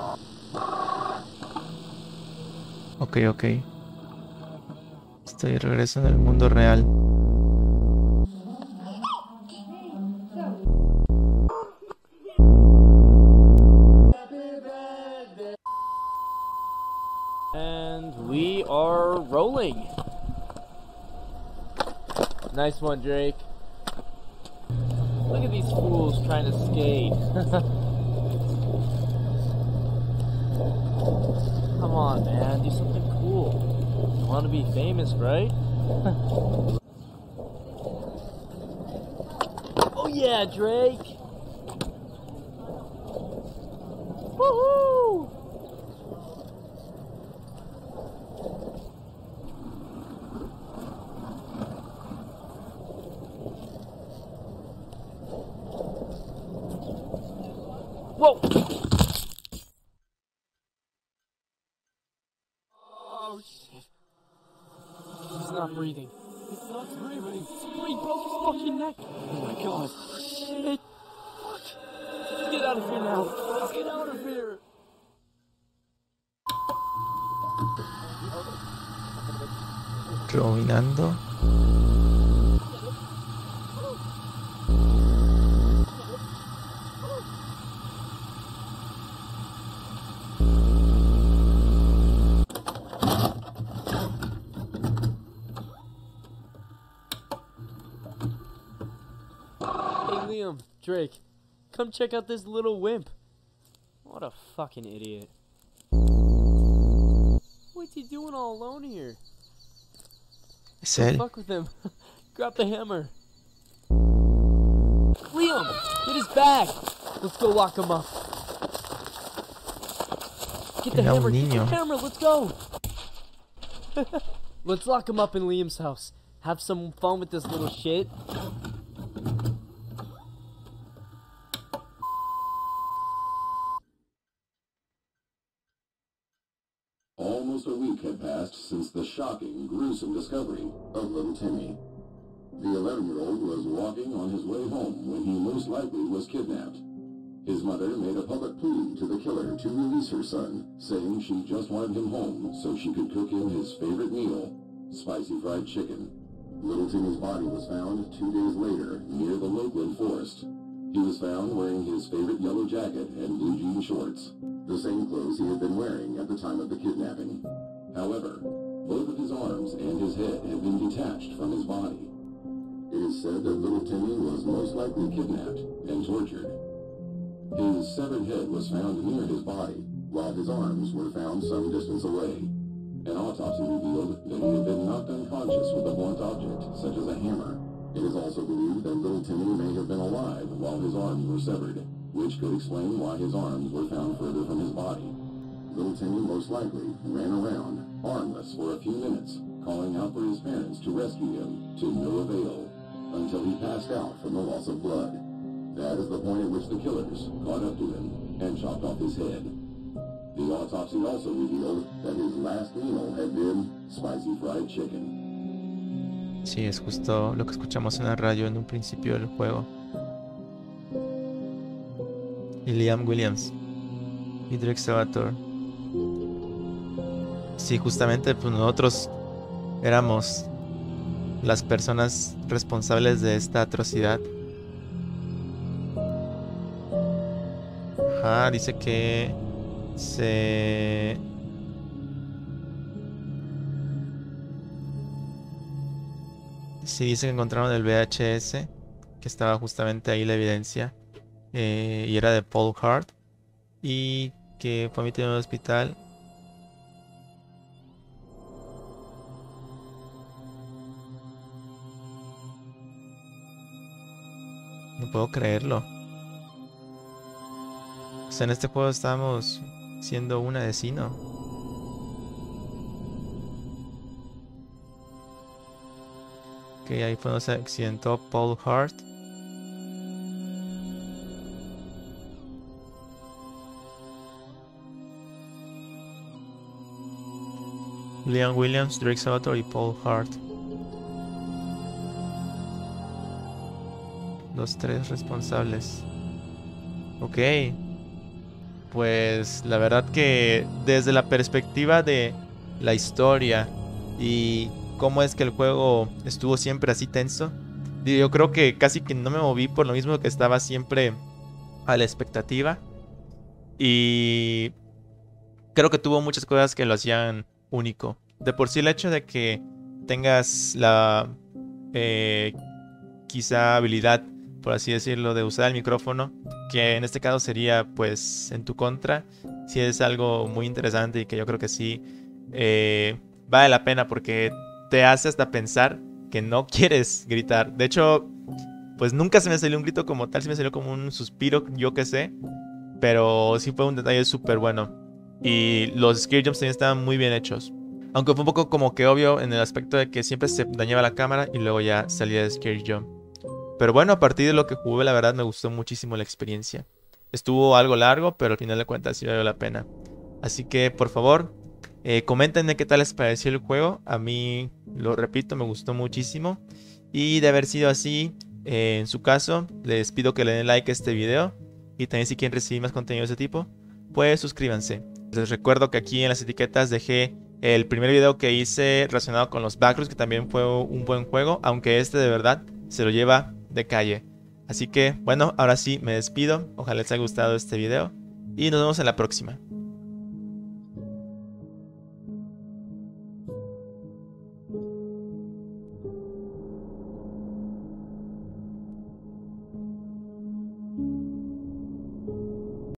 Speaker 1: Ok, ok. Estoy de regreso en el mundo real.
Speaker 2: And we are rolling. Nice one, Drake. Look at these fools trying to skate. Come on, man, do something cool. You want to be famous, right? Oh yeah, Drake. Woohoo! Whoa! Oh shit. He's not breathing. He's not breathing. Somebody broke his fucking neck. Oh my god. Shit. out of here now. Get out of here.
Speaker 1: Caminando.
Speaker 2: Hey, Liam, Drake, come check out this little wimp. What a fucking idiot. What's he doing all alone here?
Speaker 1: Es él.
Speaker 2: Fuck with him. Grab the hammer. Liam, get his bag. Let's go lock him up. Get the
Speaker 1: Era un
Speaker 2: hammer, get the
Speaker 1: niño.
Speaker 2: camera, let's go. Let's lock him up in Liam's house. Have some fun with this little shit.
Speaker 3: Almost a week had passed since the shocking, gruesome discovery of little Timmy. The eleven-year-old was walking on his way home when he most likely was kidnapped. His mother made a public plea to the killer to release her son, saying she just wanted him home so she could cook him his favorite meal, spicy fried chicken. Little Timmy's body was found two days later near the Lakeland Forest. He was found wearing his favorite yellow jacket and blue jean shorts, the same clothes he had been wearing at the time of the kidnapping. However, both of his arms and his head had been detached from his body. It is said that little Timmy was most likely kidnapped and tortured. His severed head was found near his body, while his arms were found some distance away. An autopsy revealed that he had been knocked unconscious with a blunt object, such as a hammer. It is also believed that little Timmy may have been alive while his arms were severed, which could explain why his arms were found further from his body. Little Timmy most likely ran around, armless for a few minutes, calling out for his parents to rescue him, to no avail, until he passed out from the loss of blood. That is the point at which the killers caught up to him and chopped off his head. The autopsy also revealed that his last meal had been spicy fried chicken.
Speaker 1: Sí, es justo lo que escuchamos en la radio en un principio del juego. Y Liam Williams y Drake Salvatore. Sí, justamente pues nosotros éramos las personas responsables de esta atrocidad. Ajá, dice que se... Sí, dice que encontraron el V H S, que estaba justamente ahí la evidencia, eh, y era de Paul Hart, y que fue admitido en el hospital. No puedo creerlo. O sea, en este juego estamos siendo un asesino. Ok, ahí fue donde se accidentó Paul Hart. Liam Williams, Drake Salvatore y Paul Hart. Los tres responsables. Ok. Pues la verdad que desde la perspectiva de la historia y cómo es que el juego estuvo siempre así tenso, yo creo que casi que no me moví por lo mismo que estaba siempre a la expectativa. Y creo que tuvo muchas cosas que lo hacían único. De por sí el hecho de que tengas la eh, quizá habilidad, por así decirlo, de usar el micrófono, que en este caso sería pues en tu contra, sí es algo muy interesante y que yo creo que sí eh, vale la pena, porque te hace hasta pensar que no quieres gritar. De hecho, pues nunca se me salió un grito como tal, se me salió como un suspiro, yo qué sé, pero sí fue un detalle súper bueno. Y los scare jumps también estaban muy bien hechos, aunque fue un poco como que obvio en el aspecto de que siempre se dañaba la cámara y luego ya salía el scare jump. Pero bueno, a partir de lo que jugué, la verdad me gustó muchísimo la experiencia. Estuvo algo largo, pero al final de cuentas sí valió la pena. Así que, por favor, eh, coméntenme qué tal les pareció el juego. A mí, lo repito, me gustó muchísimo. Y de haber sido así, eh, en su caso, les pido que le den like a este video. y también si quieren recibir más contenido de ese tipo, pues suscríbanse. Les recuerdo que aquí en las etiquetas dejé el primer video que hice relacionado con los Backrooms, que también fue un buen juego, aunque este de verdad se lo lleva de calle. Así que bueno, ahora sí me despido, ojalá les haya gustado este video y nos vemos en la próxima.